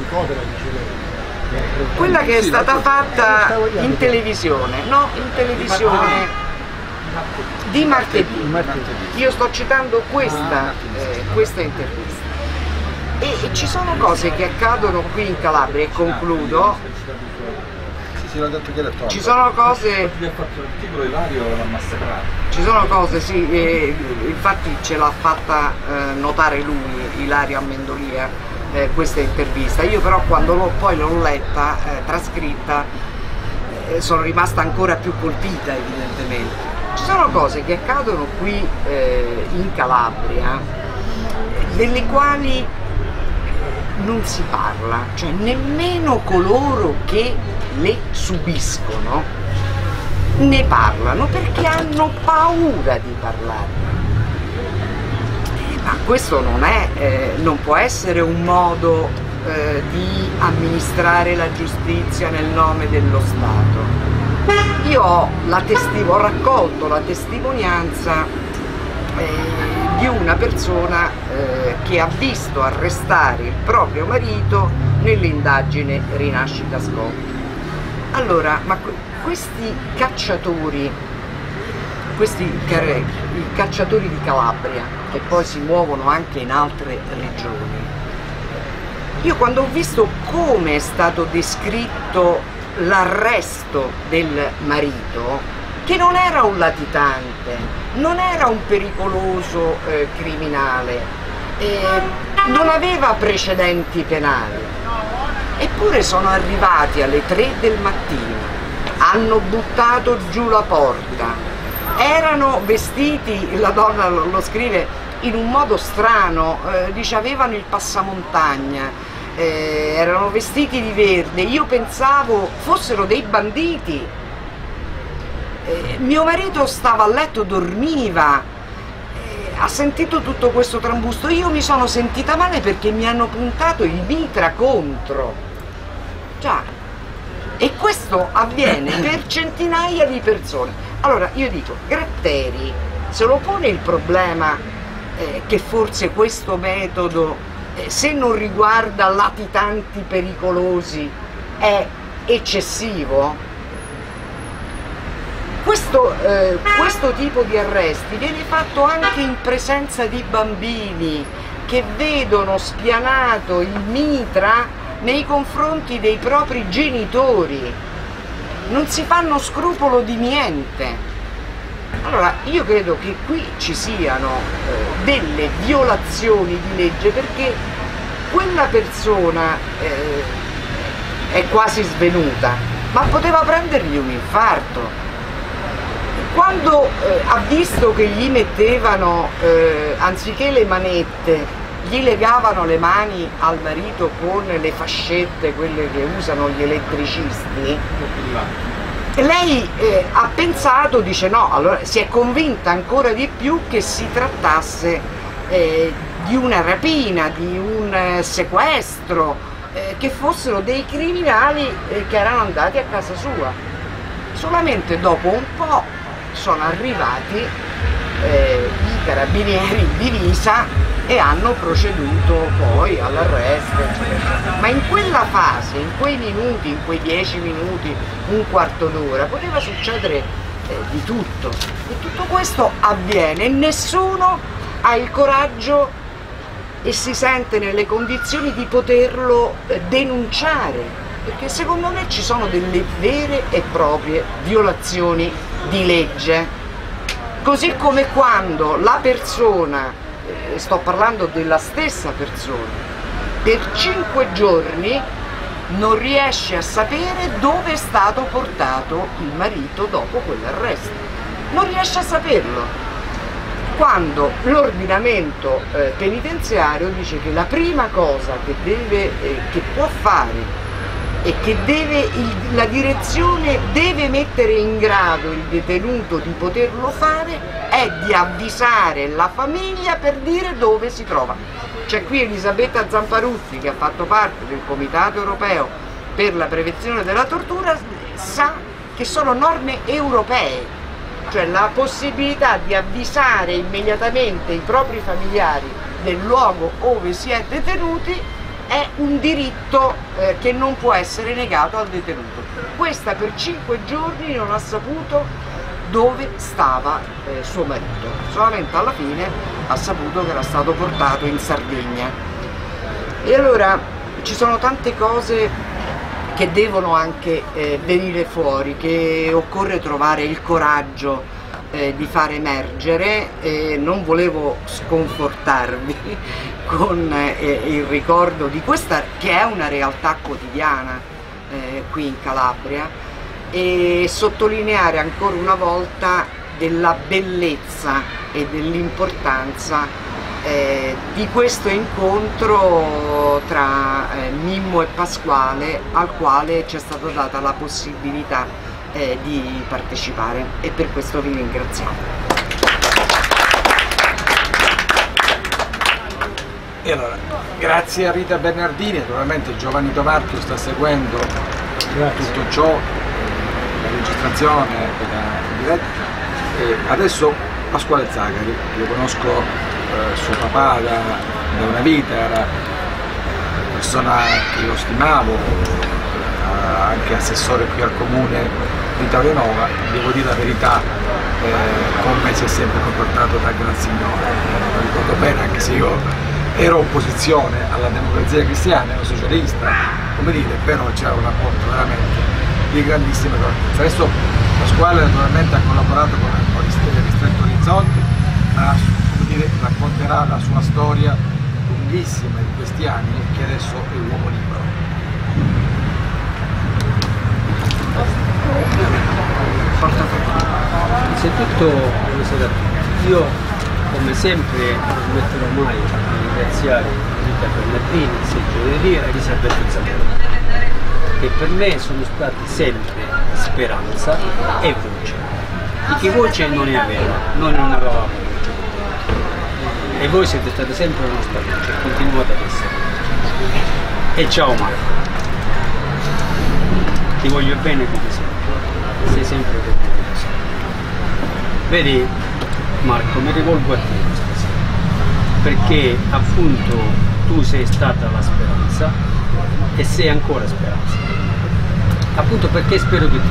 Quella che è stata fatta in televisione, no, in televisione di martedì, io sto citando questa, eh, questa intervista. E, e ci sono cose che accadono qui in Calabria, e concludo, sì, l'ho detto che era ci sono cose... Chi ha fatto l'articolo Ilario l'ha massacrato. Ci sono cose, sì, eh, infatti ce l'ha fatta eh, notare lui, Ilario Amendolia, eh, questa intervista. Io però quando l'ho, poi l'ho letta, eh, trascritta, eh, sono rimasta ancora più colpita evidentemente. Ci sono cose che accadono qui eh, in Calabria, delle quali non si parla, cioè nemmeno coloro che le subiscono ne parlano perché hanno paura di parlarne. Ma questo non è, eh, non può essere un modo eh, di amministrare la giustizia nel nome dello Stato. Io ho, la ho raccolto la testimonianza eh, di una persona eh, che ha visto arrestare il proprio marito nell'indagine Rinascita Scotti. Allora, ma questi cacciatori, questi i cacciatori di Calabria, che poi si muovono anche in altre regioni, io quando ho visto come è stato descritto l'arresto del marito, che non era un latitante, non era un pericoloso eh, criminale, eh, non aveva precedenti penali, eppure sono arrivati alle tre del mattino, hanno buttato giù la porta, erano vestiti, la donna lo, lo scrive in un modo strano, eh, dice avevano il passamontagna, eh, erano vestiti di verde, io pensavo fossero dei banditi. Eh, mio marito stava a letto, dormiva, eh, ha sentito tutto questo trambusto, io mi sono sentita male perché mi hanno puntato il mitra contro. Già, e questo avviene per centinaia di persone. Allora io dico, Gratteri se lo pone il problema eh, che forse questo metodo, eh, se non riguarda latitanti pericolosi, è eccessivo. Questo, eh, questo tipo di arresti viene fatto anche in presenza di bambini che vedono spianato il mitra nei confronti dei propri genitori, non si fanno scrupolo di niente. Allora io credo che qui ci siano eh, delle violazioni di legge, perché quella persona eh, è quasi svenuta, ma poteva prendergli un infarto. Quando eh, ha visto che gli mettevano, eh, anziché le manette, gli legavano le mani al marito con le fascette, quelle che usano gli elettricisti, lei eh, ha pensato, dice no, allora si è convinta ancora di più che si trattasse eh, di una rapina, di un eh, sequestro, eh, che fossero dei criminali eh, che erano andati a casa sua. Solamente dopo un po' sono arrivati eh, i carabinieri in divisa e hanno proceduto poi all'arresto, eccetera. Ma in quella fase, in quei minuti, in quei dieci minuti, un quarto d'ora, poteva succedere eh, di tutto. E tutto questo avviene e nessuno ha il coraggio e si sente nelle condizioni di poterlo eh, denunciare, perché secondo me ci sono delle vere e proprie violazioni di legge, così come quando la persona, eh, sto parlando della stessa persona, per cinque giorni non riesce a sapere dove è stato portato il marito dopo quell'arresto, non riesce a saperlo, quando l'ordinamento eh, penitenziario dice che la prima cosa che, deve, eh, che può fare e che deve, il, la direzione deve mettere in grado il detenuto di poterlo fare è di avvisare la famiglia per dire dove si trova. C'è qui Elisabetta Zamparuzzi, che ha fatto parte del Comitato Europeo per la prevenzione della tortura, sa che sono norme europee, cioè la possibilità di avvisare immediatamente i propri familiari del luogo dove si è detenuti è un diritto eh, che non può essere negato al detenuto. Questa per cinque giorni non ha saputo dove stava eh, suo marito, solamente alla fine ha saputo che era stato portato in Sardegna. E allora ci sono tante cose che devono anche eh, venire fuori, che occorre trovare il coraggio eh, di far emergere. Eh, non volevo sconfortarvi con eh, il ricordo di questa che è una realtà quotidiana eh, qui in Calabria, e sottolineare ancora una volta della bellezza e dell'importanza Eh, di questo incontro tra eh, Mimmo e Pasquale, al quale ci è stata data la possibilità eh, di partecipare, e per questo vi ringraziamo. E allora, grazie a Rita Bernardini, naturalmente Giovanni Tomarchio sta seguendo grazie. tutto ciò, la registrazione in diretta, e adesso Pasquale Zagari, io conosco Eh, suo papà da, da una vita, era una persona che io stimavo, eh, anche assessore qui al comune di Taurinova. Devo dire la verità, eh, con me si è sempre comportato da gran signore, eh, lo ricordo bene, anche se io ero opposizione alla Democrazia Cristiana, ero socialista, come dire, però c'era un rapporto veramente di grandissima correttezza. Adesso Pasquale naturalmente ha collaborato con il Ristretto Orizzonti, ma racconterà la sua storia lunghissima di questi anni, che adesso è uomo libero. Innanzitutto, io come sempre non smetterò mai di ringraziare Rita Bernardini, Sergio Delia e Elisabetta Zambrano, che per me sono stati sempre speranza e voce. Di che voce non è vero, noi non avevamo. E voi siete state sempre la nostra voce, continuate ad essere. E ciao Marco, ti voglio bene come sei, sei sempre con me. Vedi Marco, mi rivolgo a te stasera, perché appunto tu sei stata la speranza e sei ancora speranza, appunto perché spero che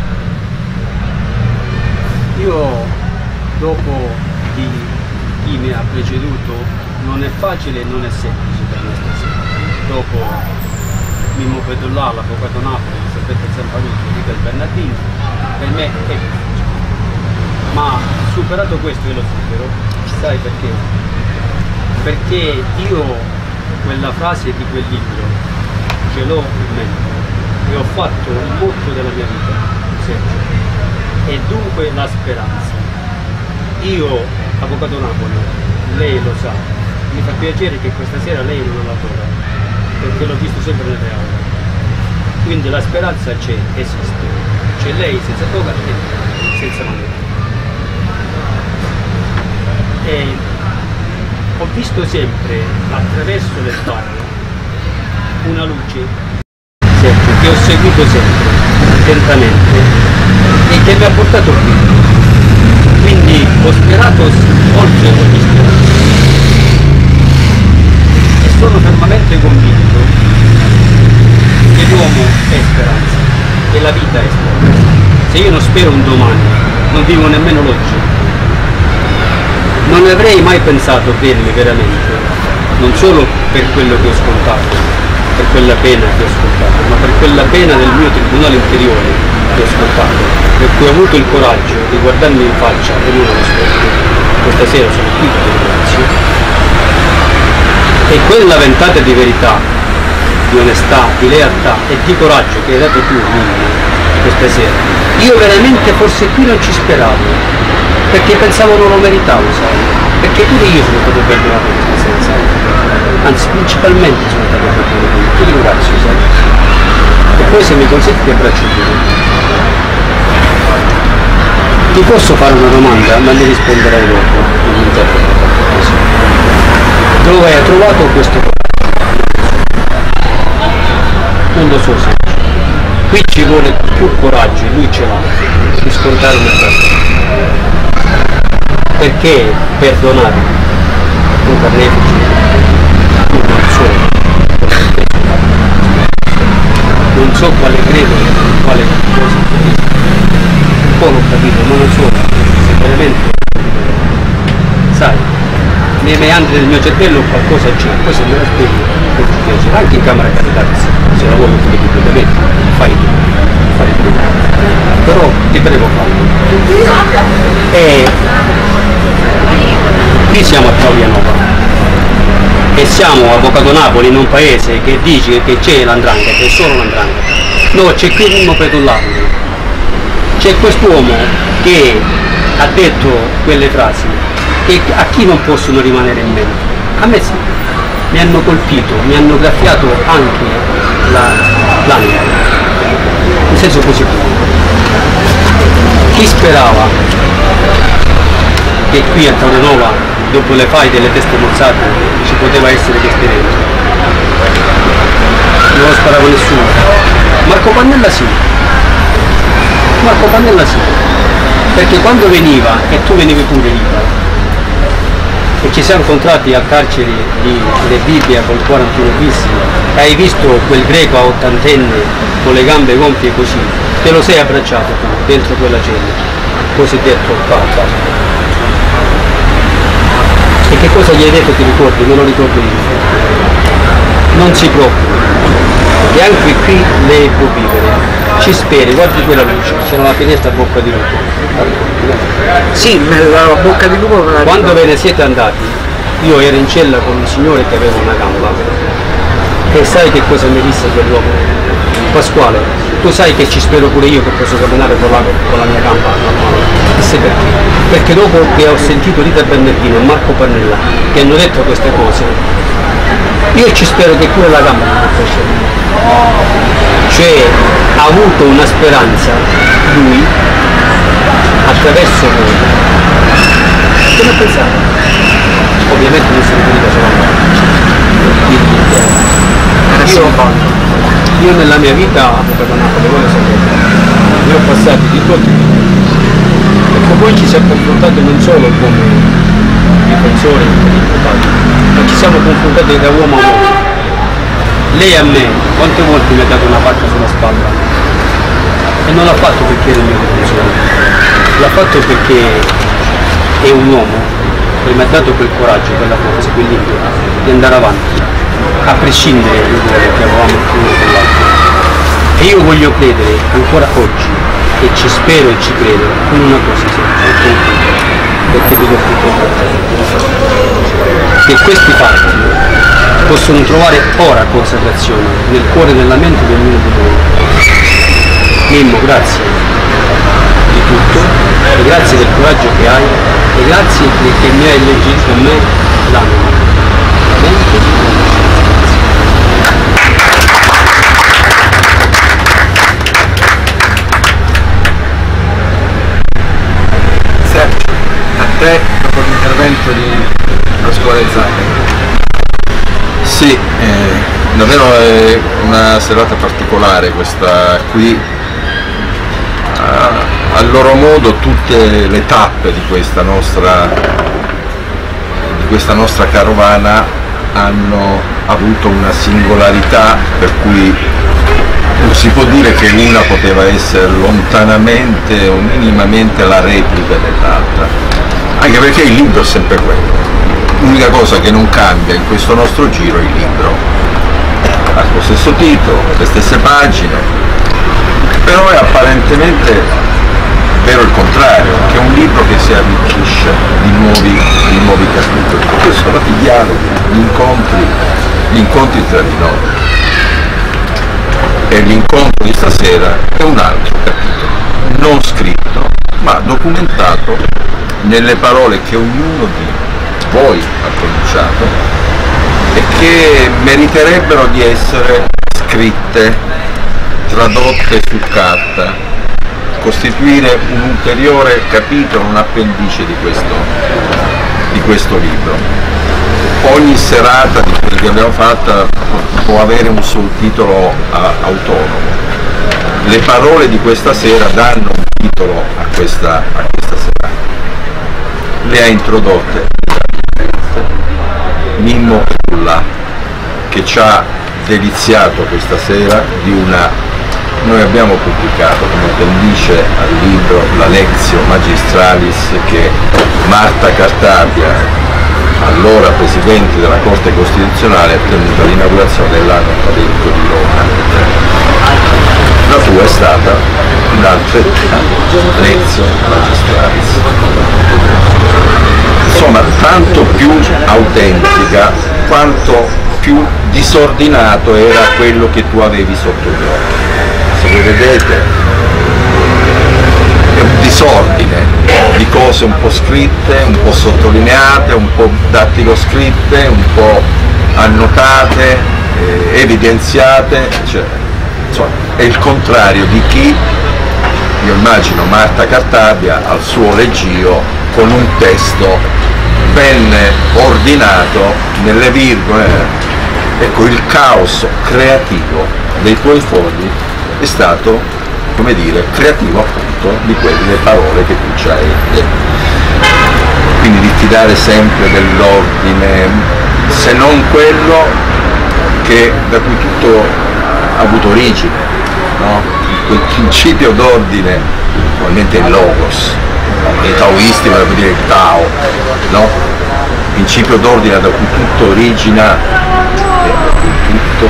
tu. Io dopo di chi mi ha preceduto non è facile e non è semplice per me stasera. Dopo Mimmo Pedollà, l'avvocato Napoli, Elisabetta Zamparuto, Rita Bernardini, per me è difficile. Ma superato questo io lo supero, sai perché? Perché io quella frase di quel libro ce l'ho in mente e ho fatto il motto della mia vita, sempre. E dunque la speranza. Io, avvocato Napoli, lei lo sa, mi fa piacere che questa sera lei non lavora, perché l'ho visto sempre nelle aule. Quindi la speranza c'è, esiste. C'è lei senza toga e senza moneta. E ho visto sempre attraverso le spalle una luce sempre, che ho seguito sempre, attentamente, e che mi ha portato qui. Quindi ho sperato oltre ogni speranza e sono fermamente convinto che l'uomo è speranza e la vita è speranza. Se io non spero un domani, non vivo nemmeno l'oggi. Non avrei mai pensato bene veramente, non solo per quello che ho scontato, per quella pena che ho scontato, ma per quella pena del mio tribunale interiore che ho scontato, per cui ho avuto il coraggio di guardarmi in faccia e non allo specchio. Questa sera sono qui, ti ringrazio. E quella ventata di verità, di onestà, di lealtà e di coraggio che hai dato tu, Mimmo, questa sera, io veramente forse qui non ci speravo, perché pensavo non lo meritavo, sai? Perché pure io sono stato perdonato questa sera, sai? Anzi, principalmente sono stato perdonato, ti ringrazio, sai? E poi se mi consenti ti abbraccio tu. Ti posso fare una domanda, ma mi risponderai dopo, in intervento. Dove hai trovato questo coraggio? Non lo so se qui ci vuole più coraggio, lui ce l'ha, di scontare una cosa. Perché perdonare un carnefice non so, non so quale credo, quale cosa. Un po' l'ho capito, non lo so, se veramente, sai, nei meandri del mio cervello qualcosa c'è, poi se me la spieghi, per piacere, anche in camera capitale. se la vuoi mettere più da me, fai tu, fai tu. Però ti prego fallo. E qui siamo a Taulianova e siamo Avvocato Napoli, in un paese che dice che c'è l'andrangheta, che è solo l'andrangheta. No, c'è qui Mimmo Petullaro, c'è quest'uomo che ha detto quelle frasi che a chi non possono rimanere in mente. A me sì, mi hanno colpito, mi hanno graffiato anche l'anima, in senso positivo. Chi sperava che qui a Taulianova, dopo le faide e le teste mozzate, ci poteva essere questo evento? Non lo sperava nessuno. Marco Pannella sì, Marco Pannella sì, perché quando veniva, e tu venivi pure lì, e ci siamo incontrati al carcere di Rebibbia col quarantuno bis, e hai visto quel greco a ottantenne con le gambe gonfie così, te lo sei abbracciato tu, dentro quella cella, cosiddetto Papa. E che cosa gli hai detto, ti ricordi? Me lo ricordo io. Non si preoccupi, che anche qui lei può vivere. Ci speri, guardi quella luce, c'era una finestra a bocca di lupo. Sì, la bocca di lupo me la Quando ve ne siete andati, io ero in cella con un signore che aveva una gamba. E sai che cosa mi disse quell'uomo? Pasquale, tu sai che ci spero pure io che posso camminare con la, con la mia gamba normale. Disse perché? Perché dopo che ho sentito Rita Bernardino e Marco Pannella che hanno detto queste cose, io ci spero che pure la gamba mi possa scendere. Cioè ha avuto una speranza lui attraverso voi. Che ne pensate? Ovviamente non si riferisce solo a io, io nella mia vita Avvocato Napoli, voi lo sapete, ne ho passati di tutti, perché poi ci siamo confrontati non solo come difensori e imputati, ma ci siamo confrontati da uomo a uomo. Lei a me, quante volte mi ha dato una pacca sulla spalla? E non l'ha fatto perché era il mio difensore, l'ha fatto perché è un uomo che mi ha dato quel coraggio, quella forza, quell'input di andare avanti, a prescindere dal ruolo che avevamo l'uno con l'altro. E io voglio credere ancora oggi, e ci spero e ci credo, in una cosa semplice, perché vedo che questi fatti possono trovare ora consacrazione nel cuore e nella mente di ognuno di noi. Mimmo, grazie di tutto, e grazie del coraggio che hai, e grazie perché mi hai alleggerito a me l'anima, la mente e la coscienza. Sergio, a te dopo l'intervento di Pasquale Zanda. Sì, eh, davvero è una serata particolare questa qui. A, a loro modo tutte le tappe di questa nostra, di questa nostra carovana hanno avuto una singolarità per cui non si può dire che una poteva essere lontanamente o minimamente la replica dell'altra, anche perché il libro è sempre quello. L'unica cosa che non cambia in questo nostro giro è il libro, ha lo stesso titolo, le stesse pagine, però è apparentemente vero il contrario, che è un libro che si arricchisce di nuovi, di nuovi capitoli, perché sono i dialoghi, gli incontri, gli incontri tra di noi. E l'incontro di stasera è un altro capitolo, non scritto, ma documentato nelle parole che ognuno di voi ha pronunciato e che meriterebbero di essere scritte, tradotte su carta, costituire un ulteriore capitolo, un appendice di questo, di questo libro. Ogni serata di quelle che abbiamo fatta può avere un sottotitolo autonomo. Le parole di questa sera danno un titolo a questa, a questa serata. Le ha introdotte Mimmo Petullaro, che ci ha deliziato questa sera di una... Noi abbiamo pubblicato come appendice al libro la Lectio Magistralis che Marta Cartabia allora Presidente della Corte Costituzionale, ha tenuto l'inaugurazione dell'anno accademico di Roma. La tua è stata un'altra lezione magistralis. Insomma, tanto più autentica quanto più disordinato era quello che tu avevi sotto gli occhi. Se voi vedete, è un disordine di cose un po' scritte, un po' sottolineate, un po' dattiloscritte, un po' annotate, eh, evidenziate, cioè, insomma, è il contrario di chi, io immagino Marta Cartabia al suo leggio con un testo ben ordinato nelle virgole. Ecco, il caos creativo dei tuoi fogli è stato, come dire, creativo appunto di quelle parole che tu ci hai detto. Quindi di fidare sempre dell'ordine, se non quello che, da cui tutto ha avuto origine, no? Quel principio d'ordine, probabilmente il logos, no? I taoisti vorrebbero dire il Tao, no? Il principio d'ordine da cui tutto origina, e da cui tutto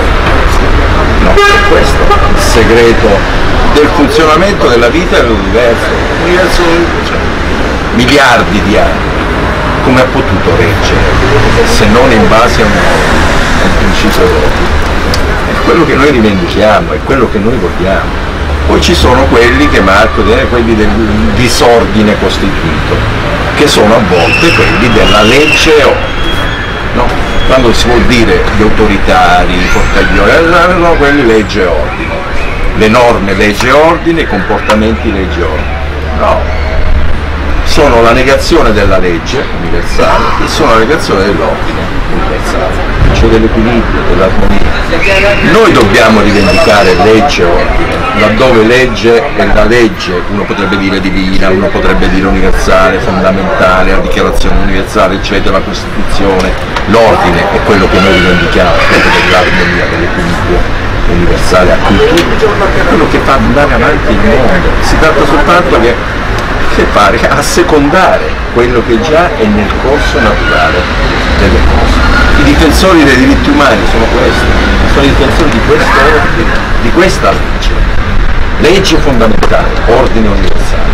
no, è questo il segreto del funzionamento della vita e dell'universo. L'universo, cioè, miliardi di anni, come ha potuto reggere se non in base a un, a un principio d'ordine? È quello che noi rivendichiamo, è quello che noi vogliamo. Poi ci sono quelli che Marco dice, quelli del disordine costituito, che sono a volte quelli della legge e ordine, no? Quando si vuol dire gli autoritari, i portaglioni, no, quelli legge e ordine, le norme legge e ordine, i comportamenti legge e ordine, no, sono la negazione della legge universale e sono la negazione dell'ordine universale, cioè dell'equilibrio, dell'armonia. Noi dobbiamo rivendicare legge e ordine, laddove legge è la legge, uno potrebbe dire divina, uno potrebbe dire universale, fondamentale, la dichiarazione universale, eccetera, la Costituzione. L'ordine è quello che noi rivendichiamo, quello dell'armonia, dell'equilibrio universale a cui tutto, è quello che fa andare avanti il mondo. Si tratta soltanto che, che fare, assecondare quello che già è nel corso naturale delle cose. I difensori dei diritti umani sono questi, sono i difensori di questo ordine, di questa legge, legge fondamentale, ordine universale.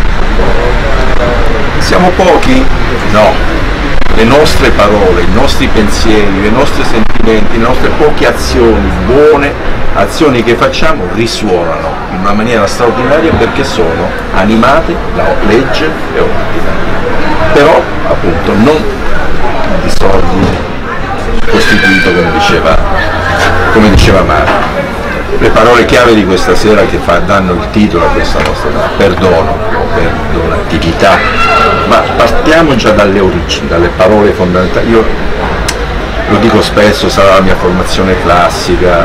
Siamo pochi? No. Le nostre parole, i nostri pensieri, i nostri sentimenti, le nostre poche azioni, buone azioni che facciamo risuonano in una maniera straordinaria perché sono animate da legge e ordine. Però appunto non disordine costituito, come diceva, come diceva Marco. Le parole chiave di questa sera che fa, danno il titolo a questa nostra, perdono, perdonatività, ma partiamo già dalle origini, dalle parole fondamentali. Io lo dico spesso, sarà la mia formazione classica,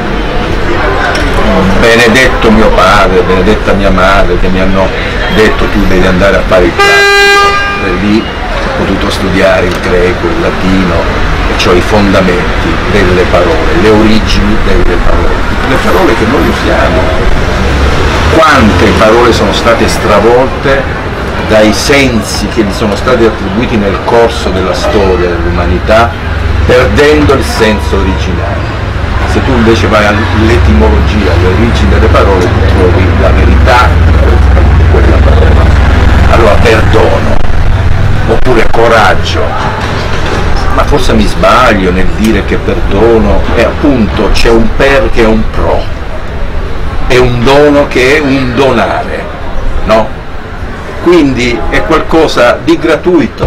benedetto mio padre, benedetta mia madre, che mi hanno detto tu devi andare a fare il classico, e lì ho potuto studiare il greco, il latino, e cioè i fondamenti delle parole, le origini delle parole, le parole che noi usiamo. Quante parole sono state stravolte dai sensi che gli sono stati attribuiti nel corso della storia dell'umanità, perdendo il senso originale. Se tu invece vai all'etimologia, alle origini delle parole, tu trovi la verità di quella parola. Allora perdono, oppure coraggio, ma forse mi sbaglio nel dire che perdono è appunto, c'è un per che è un pro, è un dono che è un donare, no? Quindi è qualcosa di gratuito,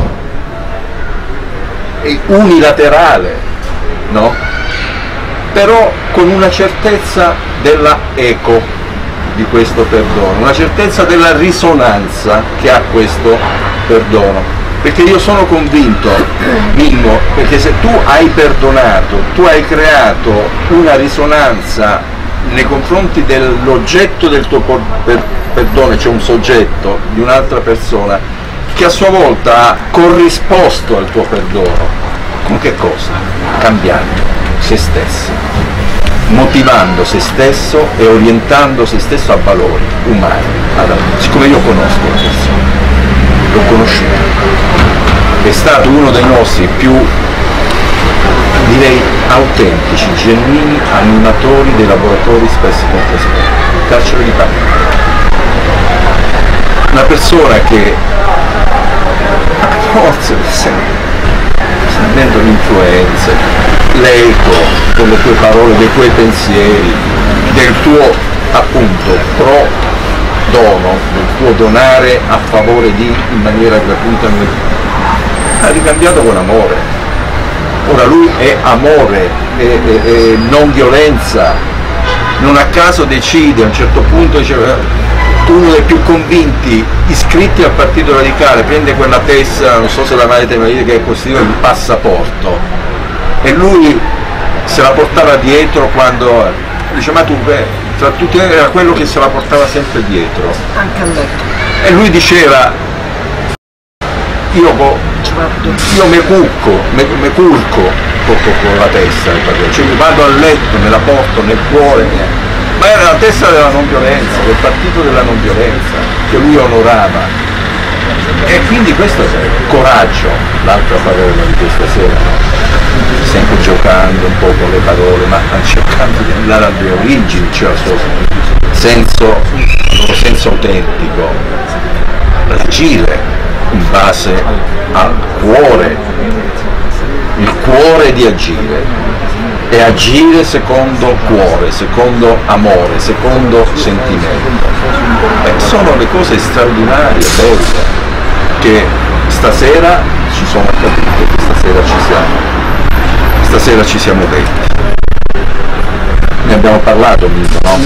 è unilaterale, no? Però con una certezza della eco di questo perdono, una certezza della risonanza che ha questo perdono. Perché io sono convinto, Mimmo, perché se tu hai perdonato, tu hai creato una risonanza nei confronti dell'oggetto del tuo per, perdono, cioè un soggetto di un'altra persona, che a sua volta ha corrisposto al tuo perdono. Con che cosa? Cambiando se stesso, motivando se stesso e orientando se stesso a valori umani. Allora, siccome io conosco la persona, l'ho conosciuta, è stato uno dei nostri più, direi, autentici, genuini animatori dei laboratori Spes Contesport, il carcere di Padova. Una persona che forse sentendo l'influenza, l'eco con le tue parole, dei tuoi pensieri, del tuo appunto pro dono, del tuo donare a favore di, in maniera gratuita, ha ricambiato con amore. Ora lui è amore, è, è, è non violenza, non a caso decide a un certo punto, dice, uno dei più convinti iscritti al Partito Radicale prende quella tessera, non so se l'avete mai visto, che è costituito il passaporto, e lui se la portava dietro quando dice, ma tu beh, tra tutti era quello che se la portava sempre dietro, anche a me, e lui diceva io, io me cucco, me, me culco con, con la testa, cioè mi vado a letto, me la porto nel cuore, ma era la testa della non violenza, del partito della non violenza, che lui onorava. E quindi questo è coraggio, l'altra parola di questa sera, sempre giocando un po' con le parole, ma cercando di andare alle origini, cioè al suo senso, al loro senso autentico, agire in base al cuore, il cuore di agire. E agire secondo cuore, secondo amore, secondo sentimento. E sono le cose straordinarie, belle, che stasera ci sono accadute, che stasera ci siamo, stasera ci siamo detti. Ne abbiamo parlato, no?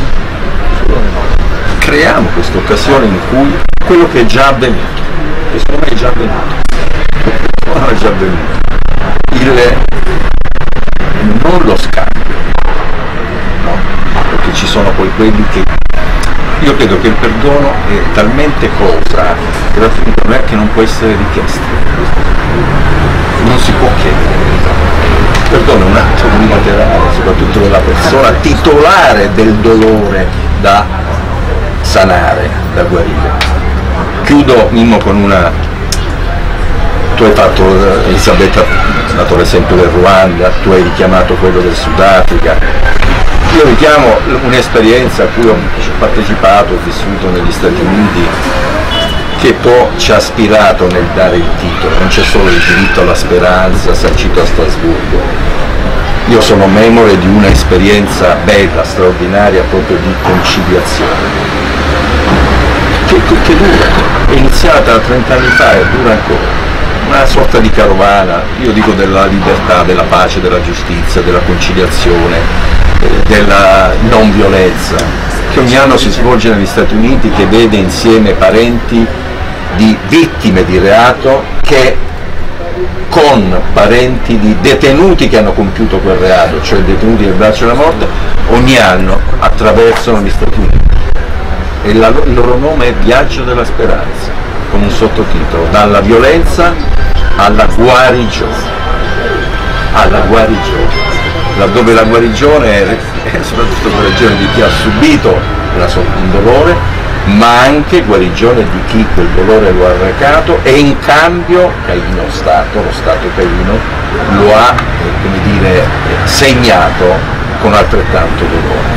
Creiamo questa occasione in cui quello che è già avvenuto, che secondo me è già avvenuto, è già avvenuto, il non lo scambio, no? Perché ci sono poi quelli che, io credo che il perdono è talmente cosa che alla fine non è che non può essere richiesto, non si può chiedere. Il perdono è un atto unilaterale, soprattutto della persona titolare del dolore da sanare, da guarire. Chiudo, Mimmo, con una. Tu hai fatto, Elisabetta ha dato l'esempio del Ruanda, tu hai richiamato quello del Sudafrica. Io richiamo un'esperienza a cui ho partecipato, ho vissuto negli Stati Uniti, che poi ci ha ispirato nel dare il titolo. Non c'è solo il diritto alla speranza sancito a Strasburgo. Io sono memore di un'esperienza bella, straordinaria, proprio di conciliazione, che, che dura, è iniziata trenta anni fa e dura ancora. Una sorta di carovana, io dico, della libertà, della pace, della giustizia, della conciliazione, eh, della non violenza, che ogni anno si svolge negli Stati Uniti, che vede insieme parenti di vittime di reato che con parenti di detenuti che hanno compiuto quel reato, cioè detenuti del braccio della morte, ogni anno attraversano gli Stati Uniti. E la, il loro nome è Viaggio della Speranza, con un sottotitolo, dalla violenza alla guarigione, alla guarigione, laddove la guarigione è, è soprattutto guarigione di chi ha subito un dolore, ma anche guarigione di chi quel dolore lo ha arrecato e in cambio Caino Stato, lo Stato Caino, lo ha, eh, come dire, segnato con altrettanto dolore.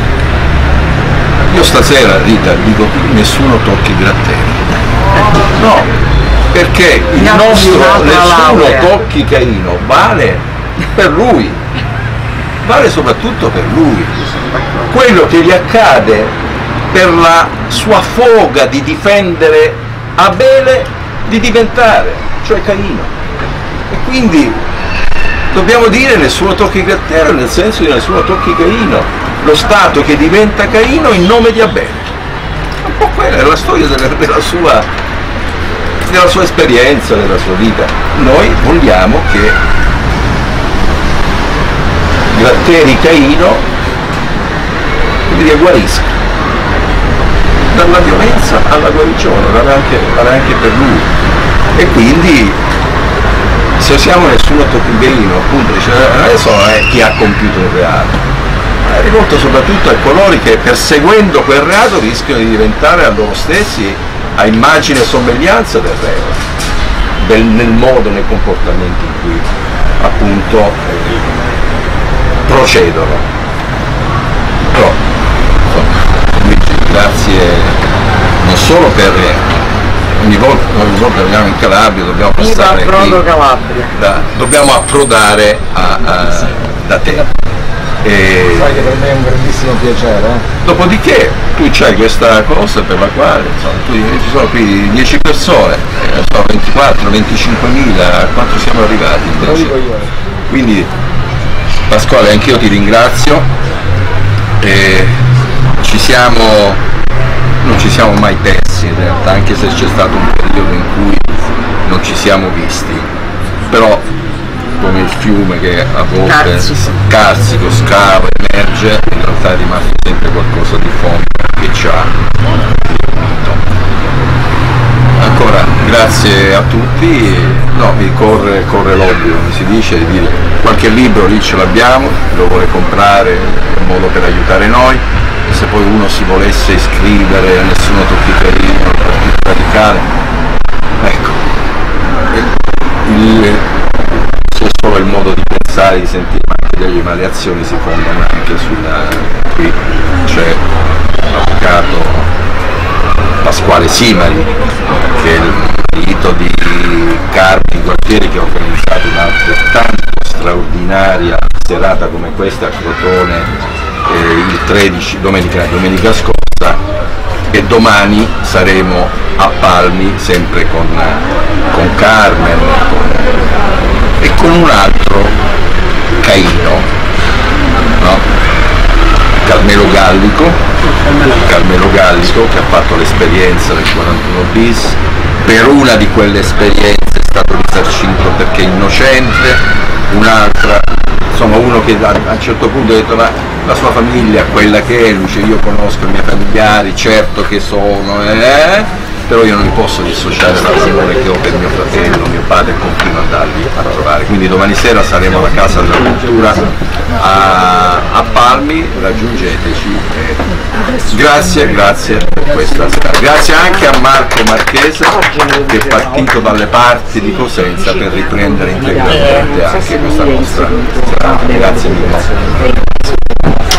Io stasera, Rita, dico, nessuno tocchi Gratteri. No, perché il nostro nessuno tocchi Caino vale per lui, vale soprattutto per lui. Quello che gli accade per la sua foga di difendere Abele di diventare, cioè Caino. E quindi dobbiamo dire nessuno tocchi Gratteri, nel senso di nessuno tocchi Caino, lo Stato che diventa Caino in nome di Abele. Un po' quella è la storia della, della sua della sua esperienza, della sua vita. Noi vogliamo che Gratteri Caino, come dire, guarisca dalla violenza alla guarigione, vale anche, vale anche per lui. E quindi se siamo nessuno tocchi Caino, appunto, dice, adesso non è chi ha compiuto un reato, è rivolto soprattutto a coloro che perseguendo quel reato rischiano di diventare a loro stessi a immagine e somiglianza del reo. del, nel modo, nei comportamenti in cui appunto eh, procedono. Però, insomma, Luigi, grazie non solo per ogni volta, ogni volta che veniamo in Calabria dobbiamo passare qui, da, dobbiamo approdare a, a, da te. E sai che per me è un grandissimo piacere. Eh? Dopodiché tu c'hai questa cosa per la quale insomma, tu, ci sono qui dieci persone, eh, sono ventiquattro, venticinquemila, a quanto siamo arrivati invece? Quindi Pasquale, anch'io ti ringrazio, e ci siamo, non ci siamo mai persi in realtà, anche se c'è stato un periodo in cui non ci siamo visti, però come il fiume che a volte carsico, carsico scava, emerge, in realtà è rimasto sempre qualcosa di fondo che ci ha unito. Ancora grazie a tutti, no, mi corre, corre l'obbligo, mi si dice, di dire qualche libro lì ce l'abbiamo, lo vuole comprare in modo per aiutare noi, e se poi uno si volesse iscrivere a Nessuno Tocchi Caino, al Partito Radicale, ecco, il, il solo il modo di pensare, di sentire, ma anche ma le azioni si fondano anche sulla, qui c'è l'avvocato Pasquale Simari, che è il marito di Carmi Gualtieri, che ha organizzato un'altrettanto straordinaria serata come questa a Crotone eh, il tredici, domenica, domenica scorsa, e domani saremo a Palmi sempre con, con Carmen, con, e con un altro Caino, no? Carmelo Gallico, Carmelo Gallico che ha fatto l'esperienza del quarantuno bis, per una di quelle esperienze è stato risarcito perché è innocente, un'altra, insomma uno che a un certo punto ha detto ma la sua famiglia è quella che è, lui dice io conosco i miei familiari, certo che sono, eh? Però io non mi posso dissociare dall'amore che ho per mio fratello, mio padre, e continuo ad andarli a trovare. Quindi domani sera saremo alla Casa della Cultura a, a Palmi, raggiungeteci. Grazie, grazie per questa sera. Grazie anche a Marco Marchese che è partito dalle parti di Cosenza per riprendere integralmente anche questa nostra serata. Grazie mille.